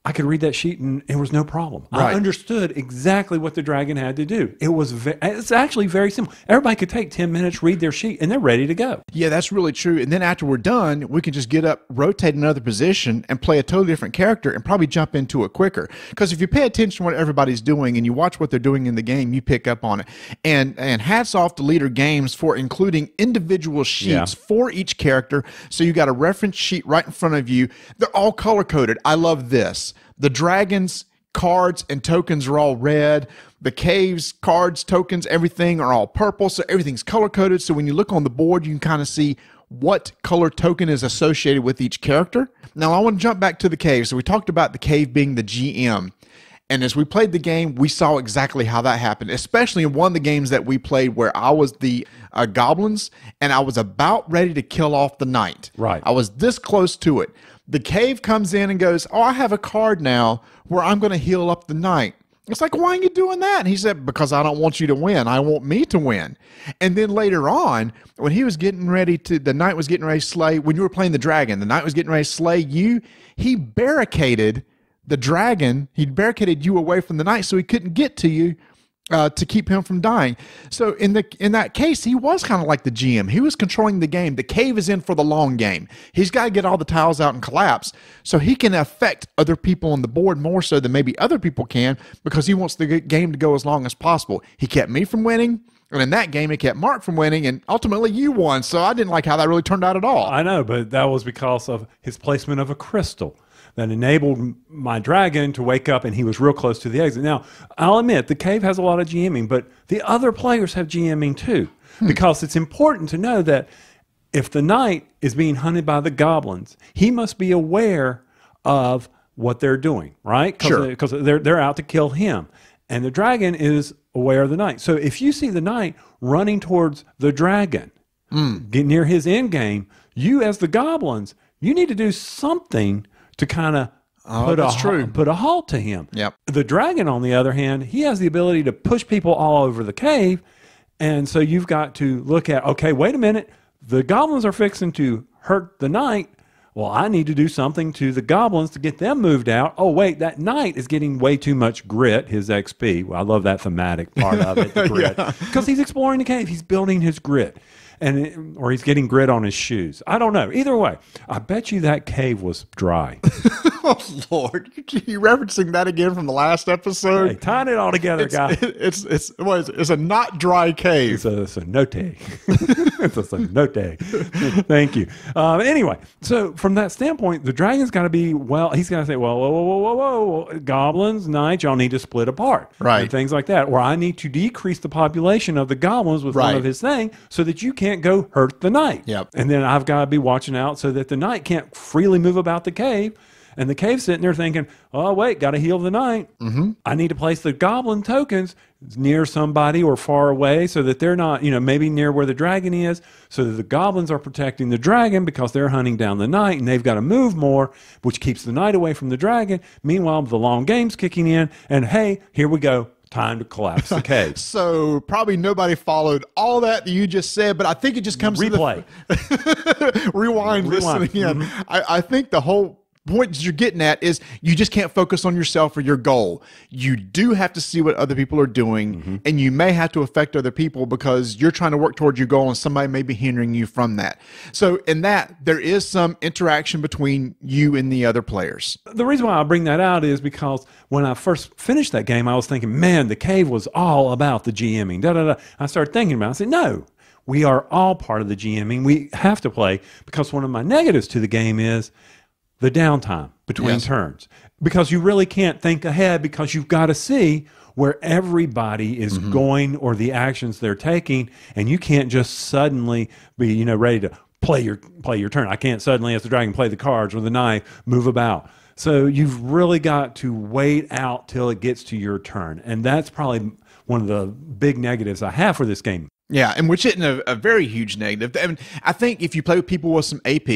I could read that sheet and it was no problem. Right. I understood exactly what the dragon had to do. It was ve- it's actually very simple. Everybody could take ten minutes, read their sheet, and they're ready to go. Yeah, that's really true. And then after we're done, we can just get up, rotate another position, and play a totally different character and probably jump into it quicker. Because if you pay attention to what everybody's doing and you watch what they're doing in the game, you pick up on it. And and hats off to Leader Games for including individual sheets Yeah. for each character. So you got a reference sheet right in front of you. They're all color-coded. I love this. The dragons, cards, and tokens are all red. The caves, cards, tokens, everything are all purple. So everything's color-coded. So when you look on the board, you can kind of see what color token is associated with each character. Now, I want to jump back to the cave. So we talked about the cave being the G M. And as we played the game, we saw exactly how that happened, especially in one of the games that we played where I was the uh, goblins and I was about ready to kill off the knight. Right. I was this close to it. The cave comes in and goes, oh, I have a card now where I'm going to heal up the knight. It's like, why are you doing that? And he said, because I don't want you to win. I want me to win. And then later on, when he was getting ready to, the knight was getting ready to slay, when you were playing the dragon, the knight was getting ready to slay you, he barricaded the dragon, he barricaded you away from the knight so he couldn't get to you uh, to keep him from dying. So in the in that case, he was kind of like the G M. He was controlling the game. The cave is in for the long game. He's got to get all the tiles out and collapse so he can affect other people on the board more so than maybe other people can because he wants the game to go as long as possible. He kept me from winning. And in that game, it kept Mark from winning, and ultimately you won. So I didn't like how that really turned out at all. I know, but that was because of his placement of a crystal that enabled my dragon to wake up, and he was real close to the exit. Now, I'll admit, the cave has a lot of GMing, but the other players have GMing too, hmm. because it's important to know that if the knight is being hunted by the goblins, he must be aware of what they're doing, right? Sure. Because they're, they're out to kill him. And the dragon is aware of the knight. So if you see the knight running towards the dragon, mm. get near his end game, you as the goblins, you need to do something to kind of oh, put, that's a, true. put a halt to him. Yep. The dragon, on the other hand, he has the ability to push people all over the cave. And so you've got to look at, okay, wait a minute. The goblins are fixing to hurt the knight. Well, I need to do something to the goblins to get them moved out. Oh, wait, that knight is getting way too much grit, his X P. Well, I love that thematic part of it, the grit. Because yeah. he's exploring the cave. He's building his grit. and it, or he's getting grit on his shoes. I don't know. Either way, I bet you that cave was dry. Oh, Lord. You referencing that again from the last episode? Hey, tying it all together, it's, guys. It, it's, it's, what is it? It's a not dry cave. It's a cenote. It's a cenote. Thank you. Um, anyway, so from that standpoint, the dragon's got to be, well, he's got to say, well, whoa, whoa, whoa, whoa, whoa, goblins, knights, y'all need to split apart. Right. And things like that. Or I need to decrease the population of the goblins with right. one of his thing so that you can't go hurt the knight. Yep. And then I've got to be watching out so that the knight can't freely move about the cave. And the cave's sitting there thinking, oh, wait, got to heal the knight. Mm-hmm. I need to place the goblin tokens near somebody or far away so that they're not, you know, maybe near where the dragon is, so that the goblins are protecting the dragon because they're hunting down the knight and they've got to move more, which keeps the knight away from the dragon. Meanwhile, the long game's kicking in, and hey, here we go. Time to collapse the cave. So probably nobody followed all that that you just said, but I think it just comes Replay. to the rewind, Rewind. listen again. Mm-hmm. I, I think the whole point you're getting at is you just can't focus on yourself or your goal. You do have to see what other people are doing, mm-hmm. and you may have to affect other people because you're trying to work towards your goal and somebody may be hindering you from that. So in that, there is some interaction between you and the other players. The reason why I bring that out is because when I first finished that game, I was thinking, man, the cave was all about the GMing. Da, da, da. I started thinking about it. I said, no, we are all part of the GMing. We have to play, because one of my negatives to the game is the downtime between yes. turns, because you really can't think ahead because you've got to see where everybody is mm-hmm. going or the actions they're taking, and you can't just suddenly be, you know, ready to play your play your turn. I can't suddenly, as the dragon, play the cards or the knife, move about. So you've really got to wait out till it gets to your turn, and that's probably one of the big negatives I have for this game. Yeah, and which isn't a, a very huge negative. I mean, I think if you play with people with some A P,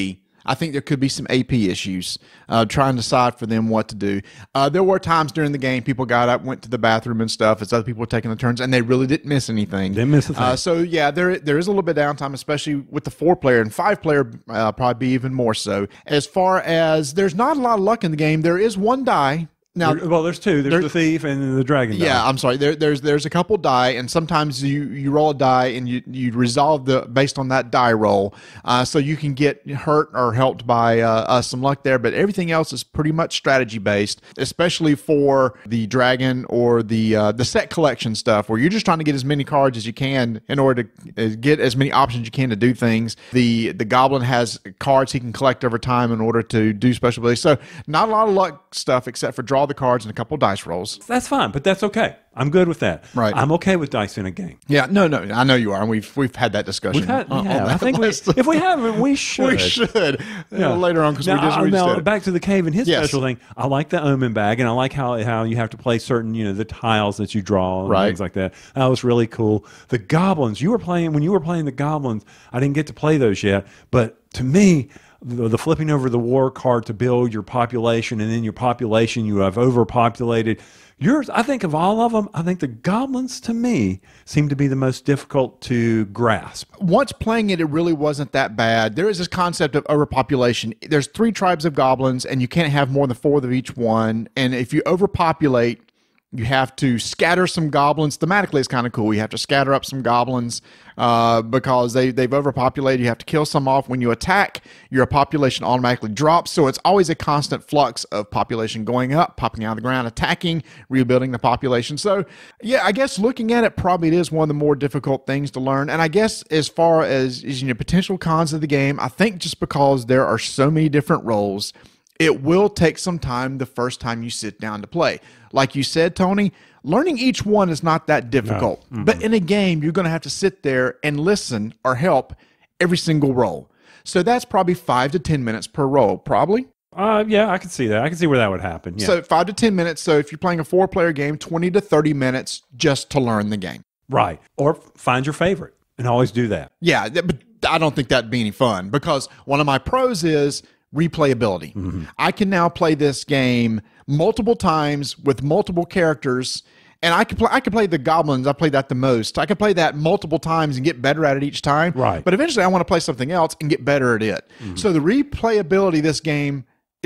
I think there could be some A P issues uh, trying to decide for them what to do. Uh, there were times during the game people got up, went to the bathroom and stuff as other people were taking the turns, and they really didn't miss anything. Didn't miss a thing. Uh, so, yeah, there there is a little bit of downtime, especially with the four-player, and five-player uh, probably be even more so. As far as there's not a lot of luck in the game, there is one die. Now, There- well, there's two. There's there- the thief and the dragon. die. yeah, I'm sorry. There, there's there's a couple die, and sometimes you, you roll a die and you you resolve the based on that die roll, uh, so you can get hurt or helped by uh, uh, some luck there. But everything else is pretty much strategy based, especially for the dragon or the uh, the set collection stuff, where you're just trying to get as many cards as you can in order to uh, get as many options you can to do things. The the goblin has cards he can collect over time in order to do special abilities. So not a lot of luck stuff except for draw the cards and a couple dice rolls. That's fine, but that's okay. I'm good with that. Right. I'm okay with dice in a game. Yeah, no, no, I know you are, and we've we've had that discussion. We've had, on- on yeah, I that think we, list. if we haven't, we should. we should Yeah. uh, later on because we Now, just uh, reached now it. back to the cave and his Yes. special thing. I like the omen bag, and I like how how you have to play certain, you know, the tiles that you draw and Right. things like that. That was really cool. The goblins, you were playing when you were playing the goblins. I didn't get to play those yet, but to me, the, the flipping over the war card to build your population, and then your population you have overpopulated. Yours, I think of all of them, I think the goblins to me seem to be the most difficult to grasp. Once playing it, it really wasn't that bad. There is this concept of overpopulation. There's three tribes of goblins, and you can't have more than four of each one. And if you overpopulate, you have to scatter some goblins. Thematically, it's kind of cool. You have to scatter up some goblins uh, because they, they've overpopulated. You have to kill some off. When you attack, your population automatically drops. So it's always a constant flux of population going up, popping out of the ground, attacking, rebuilding the population. So, yeah, I guess looking at it, probably it is one of the more difficult things to learn. And I guess as far as, as you know, potential cons of the game, I think just because there are so many different roles, it will take some time the first time you sit down to play. Like you said, Tony, learning each one is not that difficult. No. Mm-hmm. But in a game, you're going to have to sit there and listen or help every single roll. So that's probably five to ten minutes per roll, probably. Uh, yeah, I can see that. I can see where that would happen. Yeah. So five to ten minutes. So if you're playing a four-player game, twenty to thirty minutes just to learn the game. Right. Or find your favorite and always do that. Yeah, th- but I don't think that'd be any fun because one of my pros is replayability. Mm-hmm. I can now play this game multiple times with multiple characters, and I could play. I could play the goblins. I played that the most. I could play that multiple times and get better at it each time. Right. But eventually, I want to play something else and get better at it. Mm-hmm. So the replayability of this game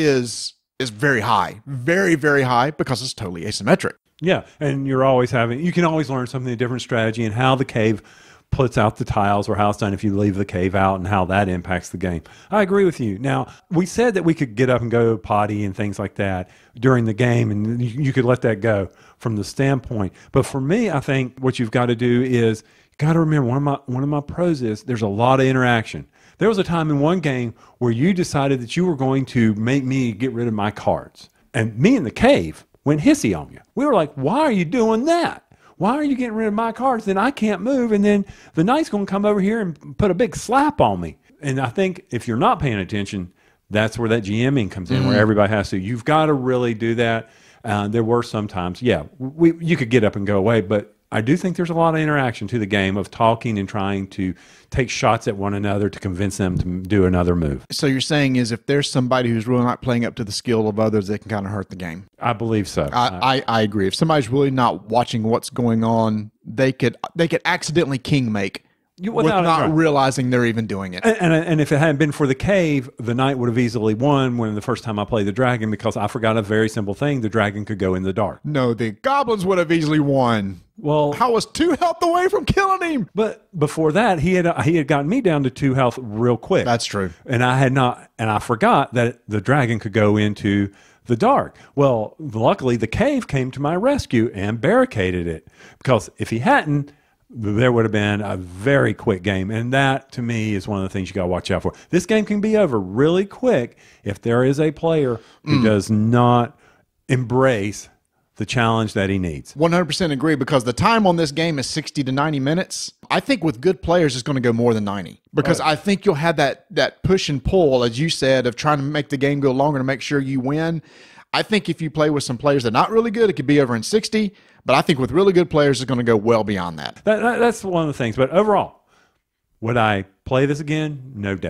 is is very high, very very high because it's totally asymmetric. Yeah, and you're always having, you can always learn something, a different strategy, and how the cave puts out the tiles or how it's done if you leave the cave out and how that impacts the game. I agree with you. Now, we said that we could get up and go potty and things like that during the game, and you, you could let that go from the standpoint. But for me, I think what you've got to do is, you got to remember, one of my one of my pros is there's a lot of interaction. There was a time in one game where you decided that you were going to make me get rid of my cards. And me in the cave went hissy on you. We were like, why are you doing that? Why are you getting rid of my cards? Then I can't move, and then the knight's going to come over here and put a big slap on me. And I think if you're not paying attention, that's where that GMing comes in, mm-hmm. where everybody has to. You've got to really do that. Uh, there were some times, yeah, we you could get up and go away, but I do think there's a lot of interaction to the game of talking and trying to take shots at one another to convince them to do another move. So you're saying is if there's somebody who's really not playing up to the skill of others, they can kind of hurt the game. I believe so. I, I, I agree. If somebody's really not watching what's going on, they could they could accidentally king make You- with without- not right. realizing they're even doing it. And, and and if it hadn't been for the cave, the knight would have easily won when the first time I played the dragon, because I forgot a very simple thing: the dragon could go in the dark. No, the goblins would have easily won. Well, I was two health away from killing him. but before that, he had he had gotten me down to two health real quick. That's true. And I had not, and I forgot that the dragon could go into the dark. Well, luckily, the cave came to my rescue and barricaded it, because if he hadn't, there would have been a very quick game. And that, to me, is one of the things you got to watch out for. This game can be over really quick if there is a player who Mm. does not embrace the challenge that he needs. one hundred percent agree, because the time on this game is sixty to ninety minutes. I think with good players, it's going to go more than ninety, because Right. I think you'll have that that push and pull, as you said, of trying to make the game go longer to make sure you win. I think if you play with some players that are not really good, it could be over in sixty. But I think with really good players, it's going to go well beyond that. That, that, that's one of the things. But overall, would I play this again? No doubt.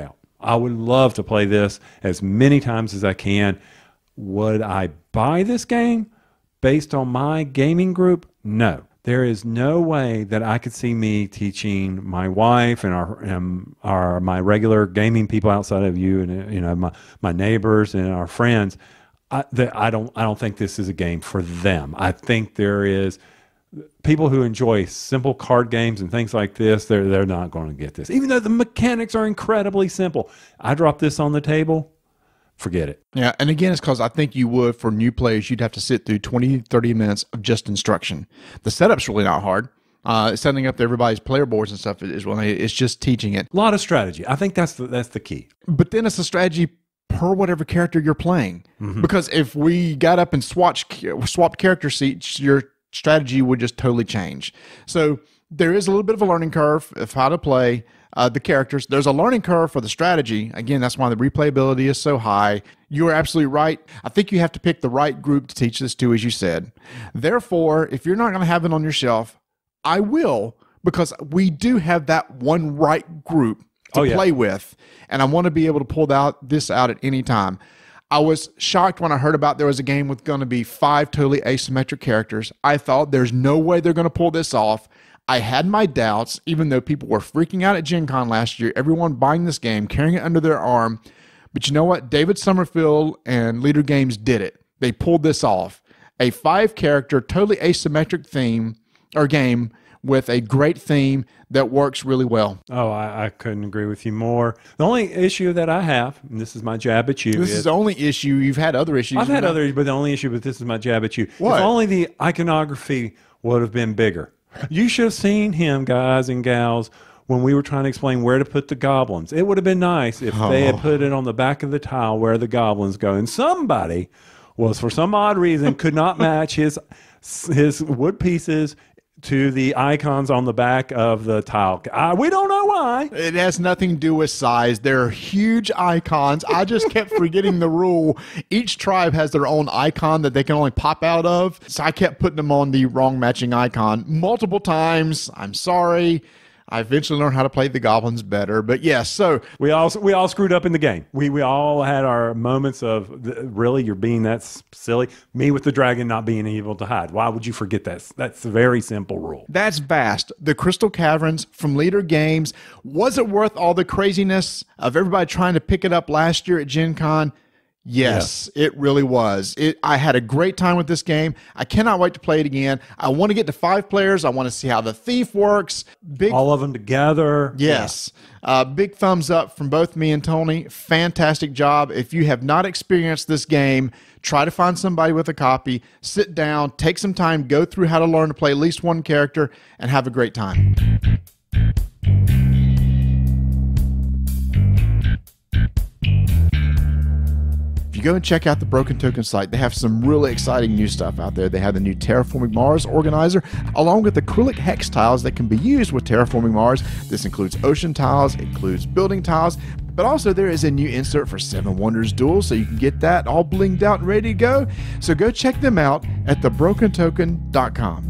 I would love to play this as many times as I can. Would I buy this game based on my gaming group? No. There is no way that I could see me teaching my wife and our, and our my regular gaming people outside of you and you know my, my neighbors and our friends. I, that I don't I don't think this is a game for them. I think there is people who enjoy simple card games and things like this. They're they're not going to get this, even though the mechanics are incredibly simple. I drop this on the table. Forget it. Yeah, and again, it's because I think you would, for new players, you'd have to sit through twenty, thirty minutes of just instruction. The setup's really not hard. Uh, setting up everybody's player boards and stuff is really, it's just teaching it. A lot of strategy. I think that's the, that's the key. But then it's a strategy per whatever character you're playing. Mm-hmm. Because if we got up and swatched, swapped character seats, your strategy would just totally change. So there is a little bit of a learning curve of how to play Uh, the characters. There's a learning curve for the strategy. Again, that's why the replayability is so high. You are absolutely right. I think you have to pick the right group to teach this to, as you said. Therefore, if you're not going to have it on your shelf, I will, because we do have that one right group to oh, yeah. play with, and I want to be able to pull out this out at any time. I was shocked when I heard about there was a game with going to be five totally asymmetric characters. I thought there's no way they're going to pull this off. I had my doubts, even though people were freaking out at Gen Con last year, everyone buying this game, carrying it under their arm. But you know what? David Summerfield and Leader Games did it. They pulled this off. A five-character, totally asymmetric theme or game with a great theme that works really well. Oh, I, I couldn't agree with you more. The only issue that I have, and this is my jab at you. This is, is the only issue. You've had other issues. I've had other issues, but the only issue, but this is my jab at you. What? If only the iconography would have been bigger. You should have seen him, guys and gals, when we were trying to explain where to put the goblins. It would have been nice if oh. they had put it on the back of the tile where the goblins go. And somebody was, for some odd reason, could not match his his wood pieces to the icons on the back of the tile. Uh, we don't know why. It has nothing to do with size. They're huge icons. I just kept forgetting the rule. Each tribe has their own icon that they can only pop out of. So I kept putting them on the wrong matching icon multiple times. I'm sorry. I eventually learned how to play the goblins better. But yes, so we all we all screwed up in the game. We we all had our moments of really you're being that silly. Me with the dragon not being able to hide. Why would you forget that? That's a very simple rule. That's vast. The Crystal Caverns from Leader Games. Was it worth all the craziness of everybody trying to pick it up last year at Gen Con? Yes, yeah. It really was. It, I had a great time with this game. I cannot wait to play it again. I want to get to five players. I want to see how the thief works. Big, all of them together. Yes. Yeah. Uh, big thumbs up from both me and Tony. Fantastic job. If you have not experienced this game, try to find somebody with a copy. Sit down, take some time, go through how to learn to play at least one character, and have a great time. Go and check out the Broken Token site. They have some really exciting new stuff out there. They have the new Terraforming Mars organizer, along with acrylic hex tiles that can be used with Terraforming Mars. This includes ocean tiles, includes building tiles, but also there is a new insert for Seven Wonders Duel, so you can get that all blinged out and ready to go. So go check them out at the broken token dot com.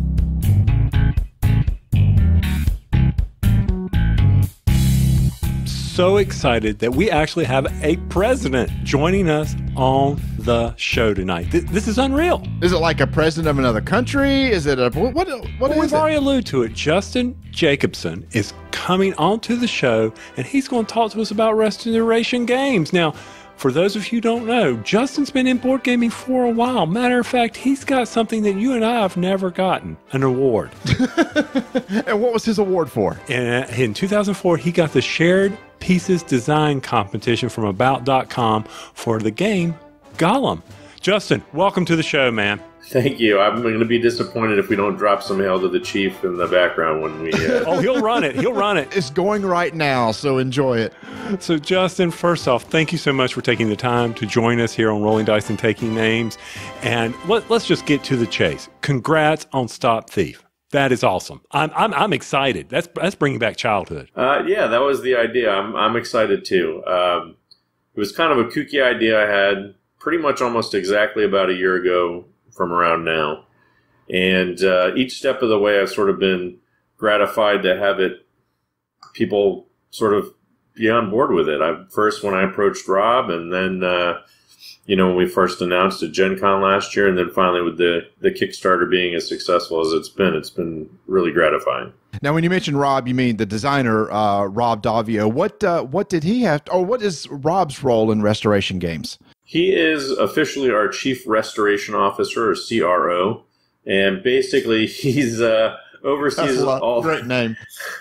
So excited that we actually have a president joining us on the show tonight. Th- this is unreal. Is it like a president of another country? Is it a what? What, what well, is we've it? already alluded to it. Justin Jacobson is coming onto the show, and he's going to talk to us about Restoration Games. Now, for those of you who don't know, Justin's been in board gaming for a while. Matter of fact, he's got something that you and I have never gotten, an award. And what was his award for? And in two thousand four, he got the Shared Pieces Design Competition from About dot com for the game Gollum. Justin, welcome to the show, man. Thank you. I'm going to be disappointed if we don't drop some hail to the chief in the background when we... Uh... oh, he'll run it. He'll run it. It's going right now, so enjoy it. So, Justin, first off, thank you so much for taking the time to join us here on Rolling Dice and Taking Names. And let, let's just get to the chase. Congrats on Stop Thief. That is awesome. I'm I'm I'm excited. That's that's bringing back childhood. Uh, yeah, that was the idea. I'm I'm excited too. Um, it was kind of a kooky idea I had pretty much almost exactly about a year ago from around now, and uh, each step of the way I've sort of been gratified to have it people sort of be on board with it. I first when I approached Rob, and then uh, you know when we first announced at Gen Con last year, and then finally with the the Kickstarter being as successful as it's been, it's been really gratifying. Now, when you mention Rob, you mean the designer, uh, Rob Davio. What uh, what did he have, to, or what is Rob's role in Restoration Games? He is officially our Chief Restoration Officer, or C R O, and basically he's uh, oversees That's a lot. all. Great name.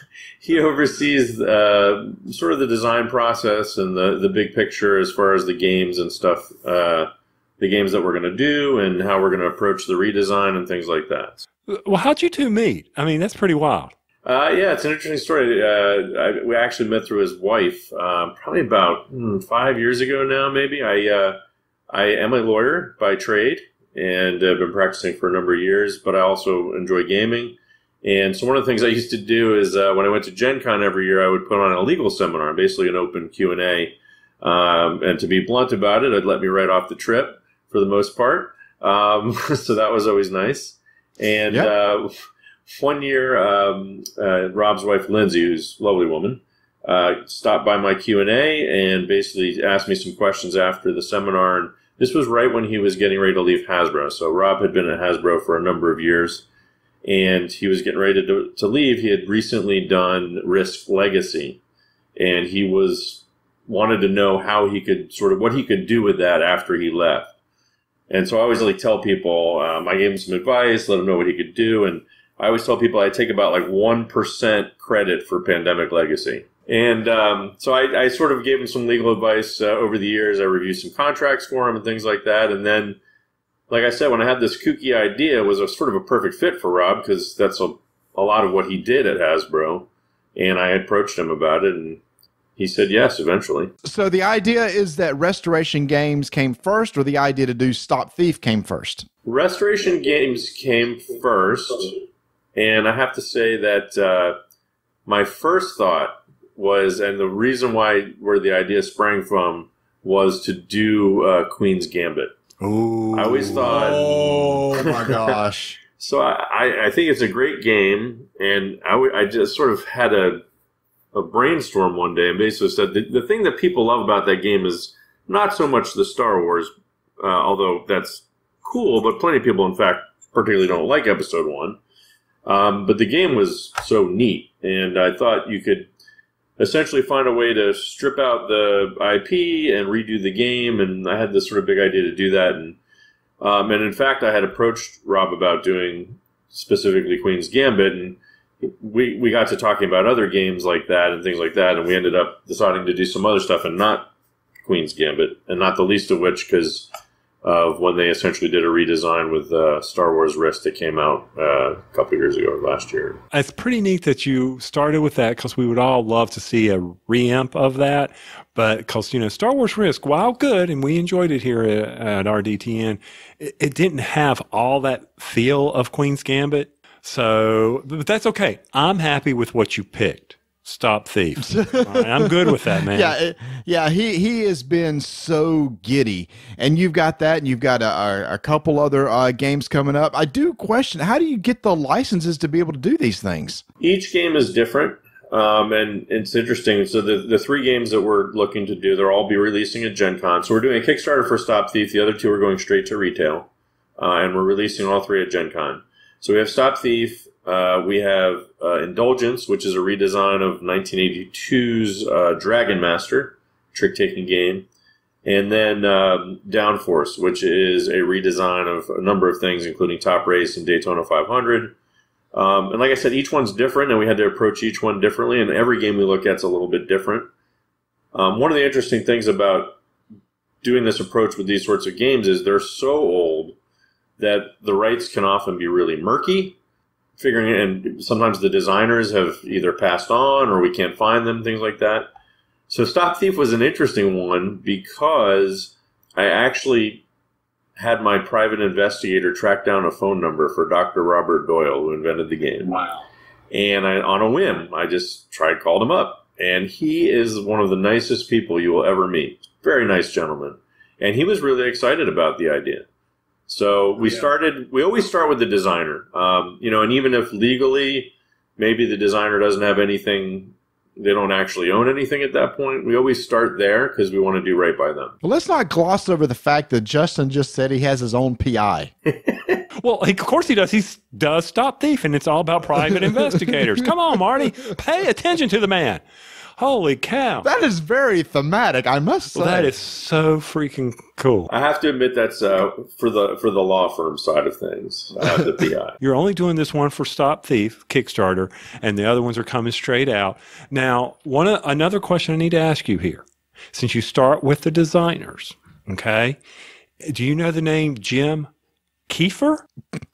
He oversees uh, sort of the design process and the, the big picture as far as the games and stuff, uh, the games that we're going to do and how we're going to approach the redesign and things like that. Well, how'd you two meet? I mean, that's pretty wild. Uh, yeah, it's an interesting story. Uh, I, we actually met through his wife um, probably about hmm, five years ago now, maybe. I uh, I am a lawyer by trade and I've been practicing for a number of years, but I also enjoy gaming. And so one of the things I used to do is uh, when I went to Gen Con every year, I would put on a legal seminar, basically an open Q and A. Um, and to be blunt about it, I'd let me write off the trip for the most part. Um, so that was always nice. And yep. uh, one year, um, uh, Rob's wife, Lindsay, who's a lovely woman, uh, stopped by my Q and A and basically asked me some questions after the seminar. And this was right when he was getting ready to leave Hasbro. So Rob had been at Hasbro for a number of years. And he was getting ready to, to leave. He had recently done Risk Legacy, and he was wanted to know how he could sort of what he could do with that after he left. And so I always like tell people, um, I gave him some advice, let him know what he could do, and I always tell people I take about like one percent credit for Pandemic Legacy. And um, so I, I sort of gave him some legal advice uh, over the years. I reviewed some contracts for him and things like that, and then. Like I said, when I had this kooky idea, it was a sort of a perfect fit for Rob because that's a, a lot of what he did at Hasbro. And I approached him about it, and he said yes eventually. So the idea is that Restoration Games came first, or the idea to do Stop Thief came first? Restoration Games came first, and I have to say that uh, my first thought was, and the reason why where the idea sprang from, was to do uh, Queen's Gambit. Ooh. I always thought. Oh my gosh! So I, I think it's a great game, and I, w- I just sort of had a a brainstorm one day and basically said the, the thing that people love about that game is not so much the Star Wars, uh, although that's cool, but plenty of people, in fact, particularly don't like Episode One. Um, but the game was so neat, and I thought you could essentially find a way to strip out the I P and redo the game, and I had this sort of big idea to do that. And um, and in fact, I had approached Rob about doing specifically Queen's Gambit, and we we got to talking about other games like that and things like that, and we ended up deciding to do some other stuff and not Queen's Gambit, and not the least of which because of when they essentially did a redesign with uh, Star Wars Risk that came out uh, a couple of years ago, last year. It's pretty neat that you started with that because we would all love to see a reamp of that. But because, you know, Star Wars Risk, while good, and we enjoyed it here at, at R D T N, it, it didn't have all that feel of Queen's Gambit. So, but that's okay. I'm happy with what you picked. Stop Thief. All right, I'm good with that, man. Yeah, it, yeah. He he has been so giddy, and you've got that, and you've got a, a, a couple other uh, games coming up. I do question, how do you get the licenses to be able to do these things? Each game is different, um, and it's interesting. So the the three games that we're looking to do, they'll all be releasing at Gen Con. So we're doing a Kickstarter for Stop Thief. The other two are going straight to retail, uh, and we're releasing all three at Gen Con. So we have Stop Thief. Uh, we have uh, Indulgence, which is a redesign of nineteen eighty-two's uh, Dragon Master, trick-taking game. And then um, Downforce, which is a redesign of a number of things, including Top Race and Daytona five hundred. Um, and like I said, each one's different, and we had to approach each one differently, and every game we look at is a little bit different. Um, one of the interesting things about doing this approach with these sorts of games is they're so old that the rights can often be really murky. Figuring, and sometimes the designers have either passed on or we can't find them, things like that. So Stop Thief was an interesting one because I actually had my private investigator track down a phone number for Doctor Robert Doyle, who invented the game. Wow. And I, on a whim, I just tried, called him up. And he is one of the nicest people you will ever meet. Very nice gentleman. And he was really excited about the idea. So we yeah. started, we always start with the designer, um, you know, and even if legally maybe the designer doesn't have anything they don't actually own anything at that point. We always start there because we want to do right by them. Well, let's not gloss over the fact that Justin just said he has his own P I. Well, of course he does. He does Stop Thief, and it's all about private investigators. Come on, Marty. Pay attention to the man. Holy cow. That is very thematic, I must say. Well, that is so freaking cool. I have to admit that's uh, for the for the law firm side of things, uh, the P I. You're only doing this one for Stop Thief, Kickstarter, and the other ones are coming straight out. Now, one uh, another question I need to ask you here. Since you start with the designers, okay, do you know the name Jim Kiefer?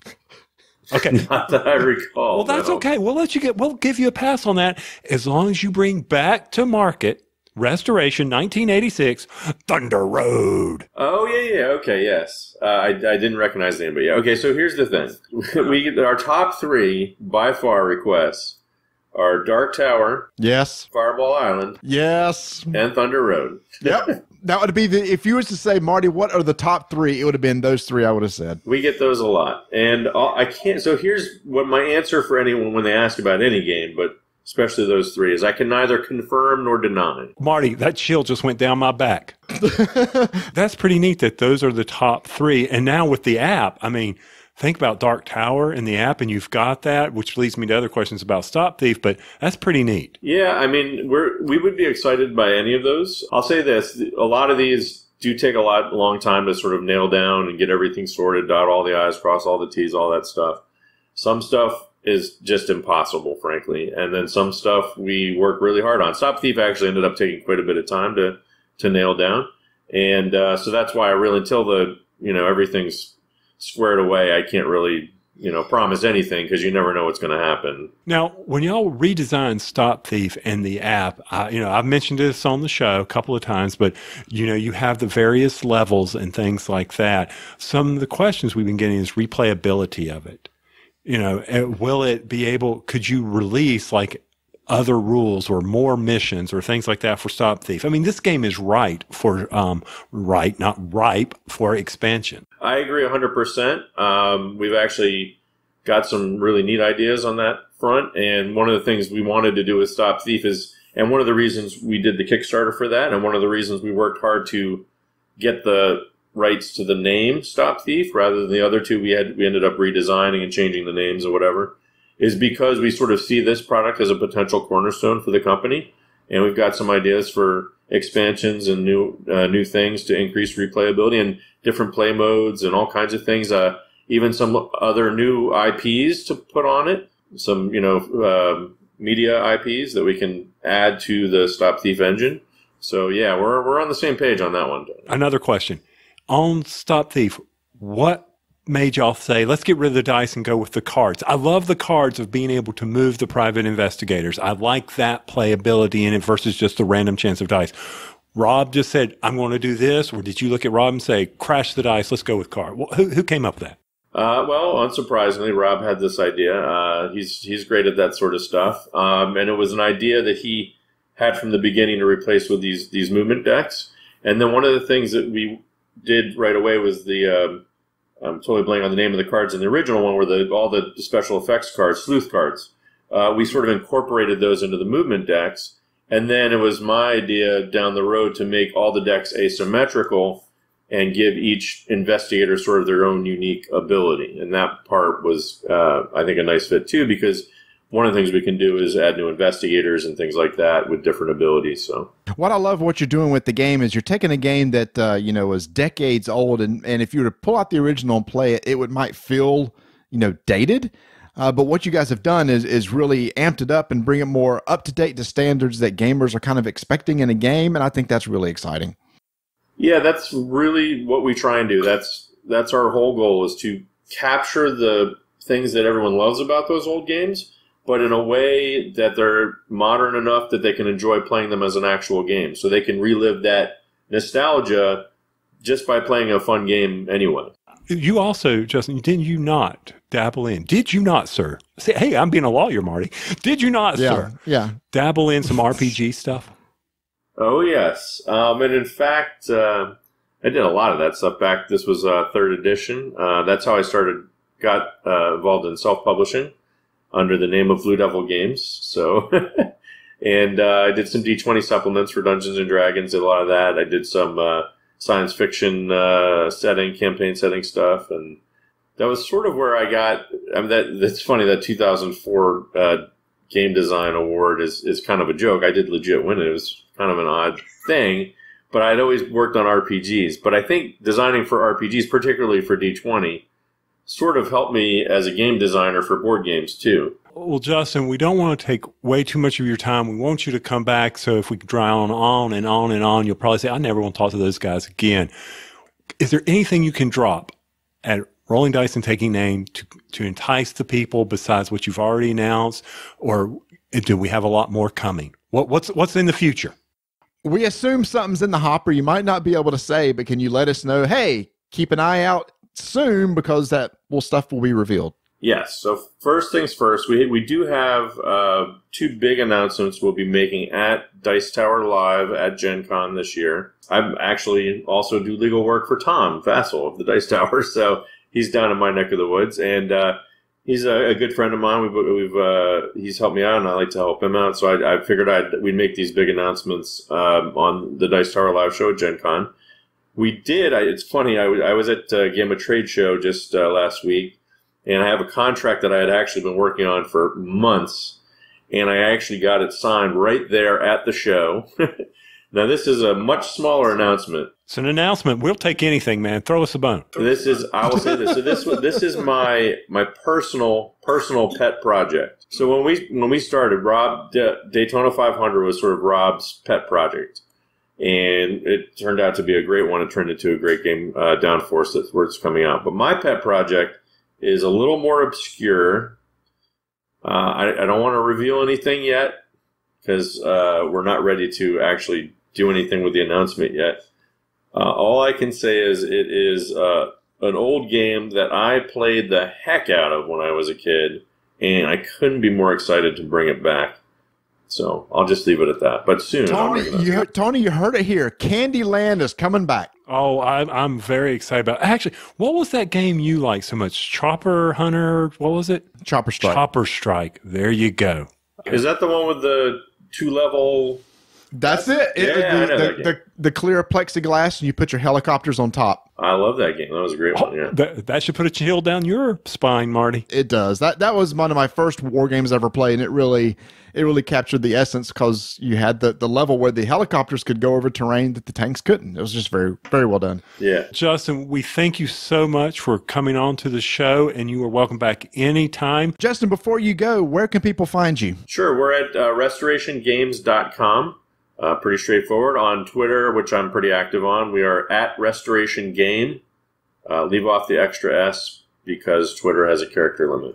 Okay. Not that I recall. Well, that's no. okay. We'll let you get, we'll give you a pass on that as long as you bring back to market Restoration nineteen eighty-six Thunder Road. Oh, yeah, yeah. Okay, yes. Uh, I, I didn't recognize the name, but yeah. Okay, so here's the thing. we Our top three, by far, requests are Dark Tower, yes, Fireball Island, yes, and Thunder Road. Yep. That would be the, if you was to say, Marty, what are the top three? It would have been those three I would have said. We get those a lot. And all, I can't, so here's what my answer for anyone when they ask about any game, but especially those three, is I can neither confirm nor deny. Marty, that chill just went down my back. That's pretty neat that those are the top three. And now with the app, I mean, think about Dark Tower in the app, and you've got that, which leads me to other questions about Stop Thief, but that's pretty neat. Yeah, I mean, we're we would be excited by any of those. I'll say this, a lot of these do take a lot long time to sort of nail down and get everything sorted, dot all the I's, cross all the T's, all that stuff. Some stuff is just impossible, frankly, and then some stuff we work really hard on. Stop Thief actually ended up taking quite a bit of time to, to nail down, and uh, so that's why I really, until the, you know, everything's squared away, I can't really, you know, promise anything because you never know what's going to happen. Now, when y'all redesigned Stop Thief and the app, I, you know, I've mentioned this on the show a couple of times, but, you know, you have the various levels and things like that. Some of the questions we've been getting is replayability of it. You know, will it be able, could you release like other rules or more missions or things like that for Stop Thief? I mean, this game is right for, um, right, not ripe for expansion. I agree one hundred percent. Um, we've actually got some really neat ideas on that front. And one of the things we wanted to do with Stop Thief is, and one of the reasons we did the Kickstarter for that, and one of the reasons we worked hard to get the rights to the name Stop Thief rather than the other two we had, we ended up redesigning and changing the names or whatever, is because we sort of see this product as a potential cornerstone for the company. And we've got some ideas for expansions and new uh, new things to increase replayability and different play modes and all kinds of things. Uh, even some other new I Ps to put on it. Some, you know, uh, media I Ps that we can add to the Stop Thief engine. So, yeah, we're we're on the same page on that one. Another question. On Stop Thief, what made y'all say, let's get rid of the dice and go with the cards? I love the cards of being able to move the private investigators. I like that playability in it versus just the random chance of dice. Rob just said, I'm going to do this, or did you look at Rob and say, crash the dice, let's go with card? Who, who came up with that? Uh, well, unsurprisingly, Rob had this idea. Uh, he's he's great at that sort of stuff. Um, and it was an idea that he had from the beginning to replace with these these movement decks. And then one of the things that we did right away was the... Um, I'm totally blanking on the name of the cards in the original one, were the all the special effects cards, sleuth cards. Uh, we sort of incorporated those into the movement decks, and then it was my idea down the road to make all the decks asymmetrical and give each investigator sort of their own unique ability. And that part was, uh, I think, a nice fit too, because one of the things we can do is add new investigators and things like that with different abilities. So what I love what you're doing with the game is you're taking a game that, uh, you know, was decades old. And, and if you were to pull out the original and play it, it would might feel, you know, dated. Uh, but what you guys have done is, is really amped it up and bring it more up to date to standards that gamers are kind of expecting in a game. And I think that's really exciting. Yeah, that's really what we try and do. That's, that's our whole goal, is to capture the things that everyone loves about those old games, but in a way that they're modern enough that they can enjoy playing them as an actual game. So they can relive that nostalgia just by playing a fun game anyway. You also, Justin, didn't you not dabble in? Did you not, sir? Say, hey, I'm being a lawyer, Marty. Did you not, yeah, sir? Yeah. Dabble in some R P G stuff? Oh, yes. Um, and in fact, uh, I did a lot of that stuff back. This was uh, third edition. Uh, that's how I started, got uh, involved in self-publishing under the name of Blue Devil Games. So And uh, I did some D twenty supplements for Dungeons and Dragons, did a lot of that. I did some uh, science fiction uh, setting, campaign setting stuff, and that was sort of where I got. I mean, that that's funny. That two thousand four uh, game design award is is kind of a joke. I did legit win it. It was kind of an odd thing, but I'd always worked on R P Gs. But I think designing for R P Gs, particularly for D twenty, sort of helped me as a game designer for board games too. Well, Justin, we don't want to take way too much of your time. We want you to come back. So if we dry on on and on and on, you'll probably say, I never want to talk to those guys again. Is there anything you can drop at Rolling Dice and Taking Name to, to entice the people besides what you've already announced? Or do we have a lot more coming? What, what's, what's in the future? We assume something's in the hopper. You might not be able to say, but can you let us know, hey, keep an eye out soon because that well, stuff will be revealed. Yes. So first things first, we we do have uh, two big announcements we'll be making at Dice Tower Live at Gen Con this year. I actually also do legal work for Tom Vassal of the Dice Tower, so he's down in my neck of the woods, and uh, he's a, a good friend of mine. We've, we've uh, he's helped me out, and I like to help him out. So I, I figured I'd we'd make these big announcements um, on the Dice Tower Live show at Gen Con. We did. I, it's funny. I, w- I was at uh, Gamma Trade Show just uh, last week. And I have a contract that I had actually been working on for months, and I actually got it signed right there at the show. Now, this is a much smaller announcement. It's an announcement. We'll take anything, man. Throw us a bone. This is, I will say this. So this this is my my personal personal pet project. So when we when we started, Rob D- Daytona five hundred was sort of Rob's pet project, and it turned out to be a great one. It turned into a great game, uh, Downforce, that's where it's coming out. But my pet project is a little more obscure. Uh, I, I don't want to reveal anything yet because uh, we're not ready to actually do anything with the announcement yet. Uh, all I can say is it is uh, an old game that I played the heck out of when I was a kid, and I couldn't be more excited to bring it back. So I'll just leave it at that. But soon, Tony, you heard, Tony, you heard it here. Candyland is coming back. Oh, I'm, I'm very excited about it. Actually, what was that game you liked so much? Chopper Hunter? What was it? Chopper Strike. Chopper Strike. There you go. Is that the one with the two-level? That's it. it Yeah, the, I know the, that game. the, the clear plexiglass, and you put your helicopters on top. I love that game. That was a great Oh, one, yeah. that, that should put a chill down your spine, Marty. It does. That that was one of my first war games I ever played, and it really it really captured the essence because you had the, the level where the helicopters could go over terrain that the tanks couldn't. It was just very, very well done. Yeah. Justin, we thank you so much for coming on to the show, and you are welcome back anytime. Justin, before you go, where can people find you? Sure. We're at uh, restoration games dot com. Uh, pretty straightforward. On Twitter, which I'm pretty active on, we are at Restoration Game. Uh, leave off the extra S because Twitter has a character limit.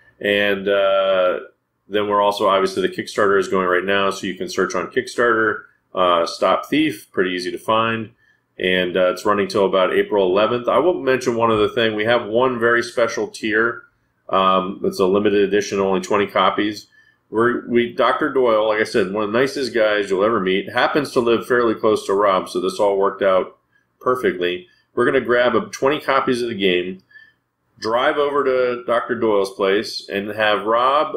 And uh, then we're also, obviously, the Kickstarter is going right now, so you can search on Kickstarter, uh, Stop Thief, pretty easy to find. And uh, it's running till about April eleventh. I will mention one other thing. We have one very special tier. Um, it's a limited edition, only twenty copies. We're, we Doctor Doyle, like I said, one of the nicest guys you'll ever meet, happens to live fairly close to Rob, so this all worked out perfectly. We're going to grab a twenty copies of the game, drive over to Doctor Doyle's place, and have Rob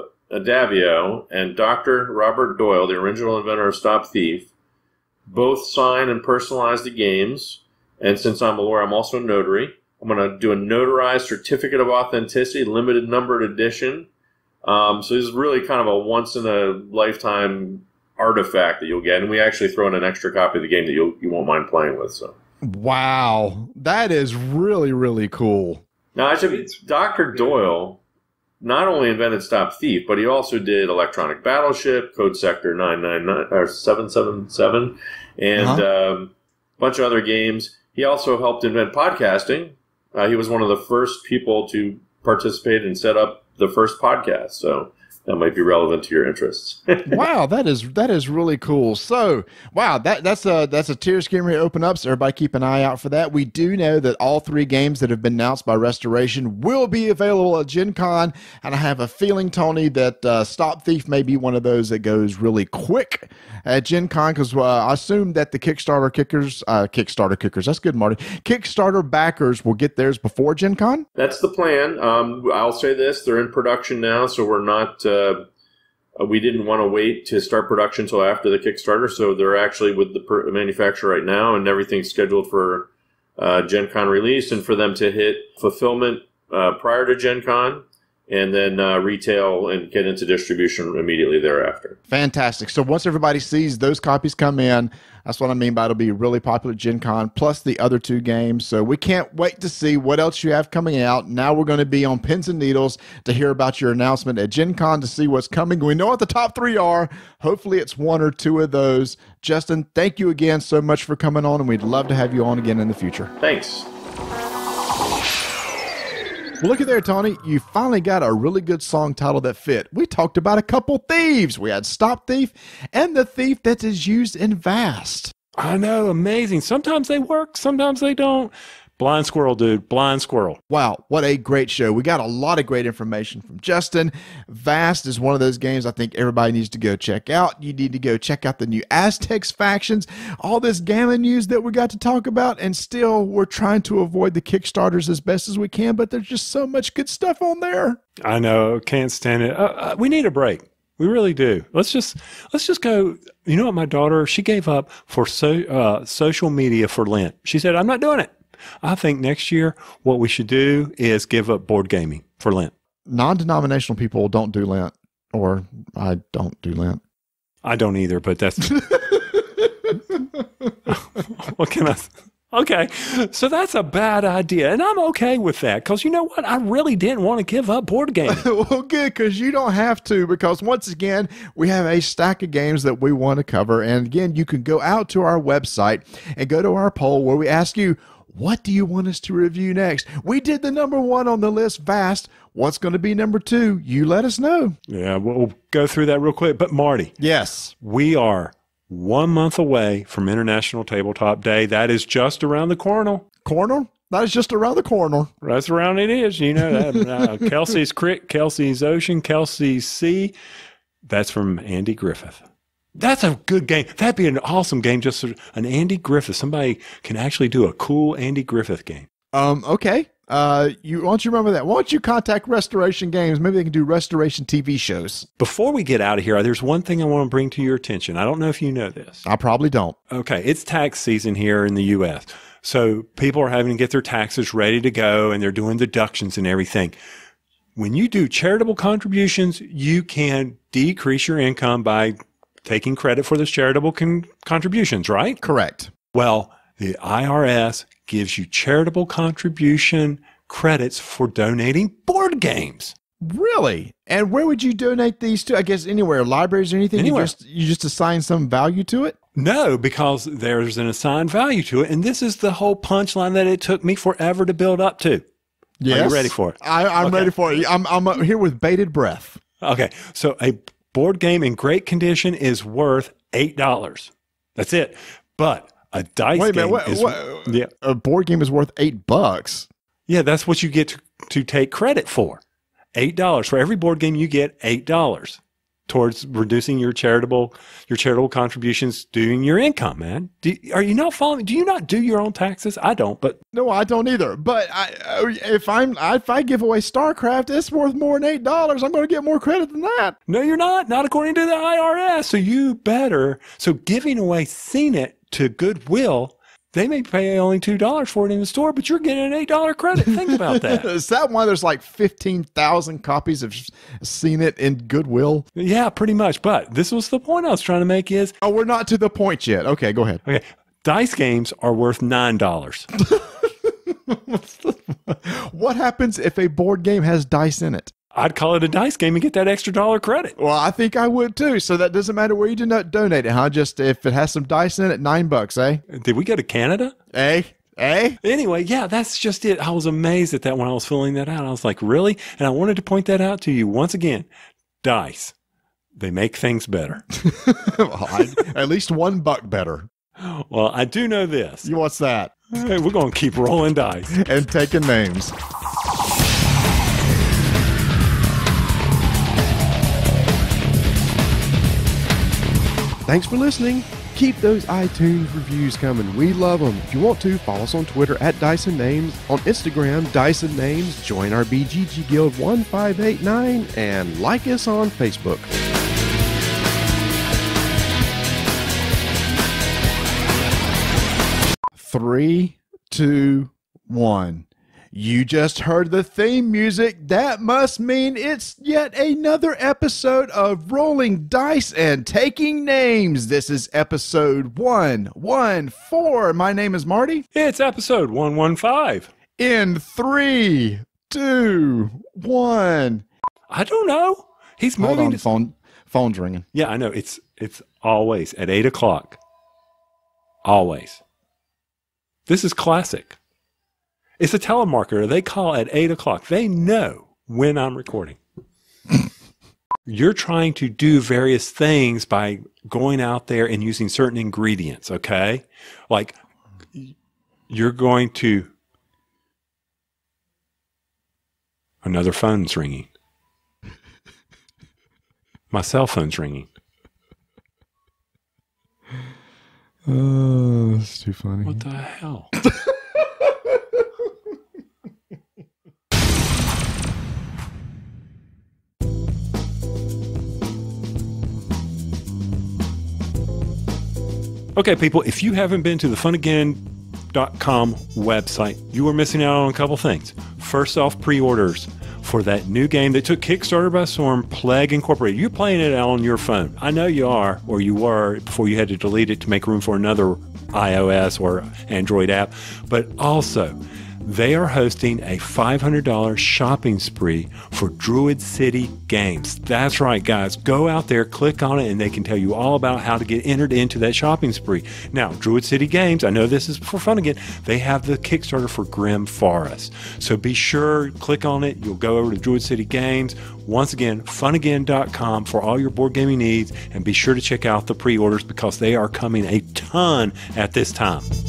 Adavio and Doctor Robert Doyle, the original inventor of Stop Thief, both sign and personalize the games. And since I'm a lawyer, I'm also a notary. I'm going to do a notarized certificate of authenticity, limited numbered edition. Um, so this is really kind of a once-in-a-lifetime artifact that you'll get. And we actually throw in an extra copy of the game that you'll, you won't mind playing with. So. Wow. That is really, really cool. Now, I should, Doctor Doyle not only invented Stop Thief, but he also did Electronic Battleship, Code Sector nine nine nine or seven seven seven, and uh-huh. um, a bunch of other games. He also helped invent podcasting. Uh, he was one of the first people to participate and set up the first podcast, so that might be relevant to your interests. Wow, that is that is really cool. So, wow, that that's a that's a tier scheme to open up. So everybody keep an eye out for that. We do know that all three games that have been announced by Restoration will be available at Gen Con, and I have a feeling, Tony, that uh, Stop Thief may be one of those that goes really quick at Gen Con because uh, I assume that the Kickstarter kickers, uh, Kickstarter kickers, that's good, Marty. Kickstarter backers will get theirs before Gen Con. That's the plan. Um, I'll say this: they're in production now, so we're not. Uh, uh, we didn't want to wait to start production until after the Kickstarter, so they're actually with the per- manufacturer right now, and everything's scheduled for uh, Gen Con release, and for them to hit fulfillment uh, prior to Gen Con, and then uh, retail and get into distribution immediately thereafter. Fantastic. So once everybody sees those copies come in, that's what I mean by it'll be really popular Gen Con, plus the other two games. So we can't wait to see what else you have coming out. Now we're going to be on pins and needles to hear about your announcement at Gen Con to see what's coming. We know what the top three are. Hopefully it's one or two of those. Justin, thank you again so much for coming on, and we'd love to have you on again in the future. Thanks. Well, look at there, Tony. You finally got a really good song title that fit. We talked about a couple thieves. We had Stop Thief and the thief that is used in Vast. I know, amazing. Sometimes they work, sometimes they don't. Blind squirrel, dude. Blind squirrel. Wow, what a great show. We got a lot of great information from Justin. Vast is one of those games I think everybody needs to go check out. You need to go check out the new Aztecs factions, all this gamma news that we got to talk about, and still we're trying to avoid the Kickstarters as best as we can, but there's just so much good stuff on there. I know, can't stand it. Uh, uh, we need a break. We really do. Let's just let's just go. You know what, my daughter, she gave up for so uh, social media for Lent. She said, I'm not doing it. I think next year what we should do is give up board gaming for Lent. Non-denominational people don't do Lent, or I don't do Lent. I don't either, but that's... What can I... Okay, so that's a bad idea, and I'm okay with that, because you know what? I really didn't want to give up board gaming. Well, good, because you don't have to, because once again, we have a stack of games that we want to cover, and again, you can go out to our website and go to our poll where we ask you, what do you want us to review next? We did the number one on the list, Vast. What's going to be number two? You let us know. Yeah, we'll go through that real quick, but Marty. Yes. We are one month away from International Tabletop Day. That is just around the corner. Corner? That is just around the corner. That's around it is. You know that. Uh, Kelsey's Creek, Kelsey's Ocean, Kelsey's Sea. That's from Andy Griffith. That's a good game. That'd be an awesome game. Just an Andy Griffith. Somebody can actually do a cool Andy Griffith game. Um. Okay. Uh. You why don't you remember that? Why don't you contact Restoration Games? Maybe they can do Restoration T V shows. Before we get out of here, there's one thing I want to bring to your attention. I don't know if you know this. I probably don't. Okay. It's tax season here in the U S, so people are having to get their taxes ready to go, and they're doing deductions and everything. When you do charitable contributions, you can decrease your income by taking credit for those charitable con- contributions, right? Correct. Well, the I R S gives you charitable contribution credits for donating board games. Really? And where would you donate these to? I guess anywhere, libraries or anything? Anywhere. You just, you just assign some value to it? No, because there's an assigned value to it. And this is the whole punchline that it took me forever to build up to. Yes. Are you ready for it? I, I'm Okay. ready for it. I'm, I'm up here with bated breath. Okay. So a board game in great condition is worth eight dollars. That's it. But a dice Wait a game minute. What, is... what, Yeah. A board game is worth eight bucks. Yeah, that's what you get to, to take credit for. eight dollars. For every board game, you get eight dollars towards reducing your charitable your charitable contributions, doing your income, man. Do, are you not following? Do you not do your own taxes? I don't, but No, I don't either. But I, if I'm if I give away StarCraft, it's worth more than eight dollars. I'm going to get more credit than that. no, you're not. Not according to the I R S. So you better. So giving away C N E T to Goodwill, they may pay only two dollars for it in the store, but you're getting an eight dollar credit. Think about that. Is that why there's like fifteen thousand copies of Seen It in Goodwill? Yeah, pretty much. But this was the point I was trying to make is, Oh, we're not to the point yet. Okay, go ahead. okay, dice games are worth nine dollars. What happens if a board game has dice in it? I'd call it a dice game and get that extra dollar credit. Well, I think I would too. So that doesn't matter where you do not donate it, huh? Just if it has some dice in it, nine bucks, eh? Did we go to Canada? Eh? Eh? Anyway, yeah, that's just it. I was amazed at that when I was filling that out. I was like, really? And I wanted to point that out to you once again. Dice. They make things better. Well, I- at least one buck better. Well, I do know this. You what's that? Hey, we're going to keep rolling dice. And taking names. Thanks for listening. Keep those iTunes reviews coming. We love them. If you want to, follow us on Twitter at Dyson Names, on Instagram, Dyson Names, join our B G G Guild one five eight nine, and like us on Facebook. Three, two, one. You just heard the theme music. That must mean it's yet another episode of Rolling Dice and Taking Names. This is episode one fourteen. My name is Marty. It's episode one fifteen. In three, two, one. I don't know. He's Hold moving on, to phone, phone's ringing. Yeah, I know. It's it's always at eight o'clock. Always. This is classic. It's a telemarketer. They call at eight o'clock. They know when I'm recording. You're trying to do various things by going out there and using certain ingredients, okay? Like you're going to... Another phone's ringing. My cell phone's ringing. Oh, that's too funny. What the hell? Okay, people, if you haven't been to the fun again dot com website, you are missing out on a couple things. First off, pre-orders for that new game that took Kickstarter by storm, Plague Incorporated. You're playing it on your phone. I know you are, or you were, before you had to delete it to make room for another iOS or Android app. But also, they are hosting a five hundred dollars shopping spree for Druid City Games. That's right, guys. Go out there, click on it, and they can tell you all about how to get entered into that shopping spree. Now, Druid City Games, I know this is for fun again, they have the Kickstarter for Grim Forest. So be sure, click on it. You'll go over to Druid City Games. Once again, fun again dot com for all your board gaming needs. And be sure to check out the pre-orders because they are coming a ton at this time.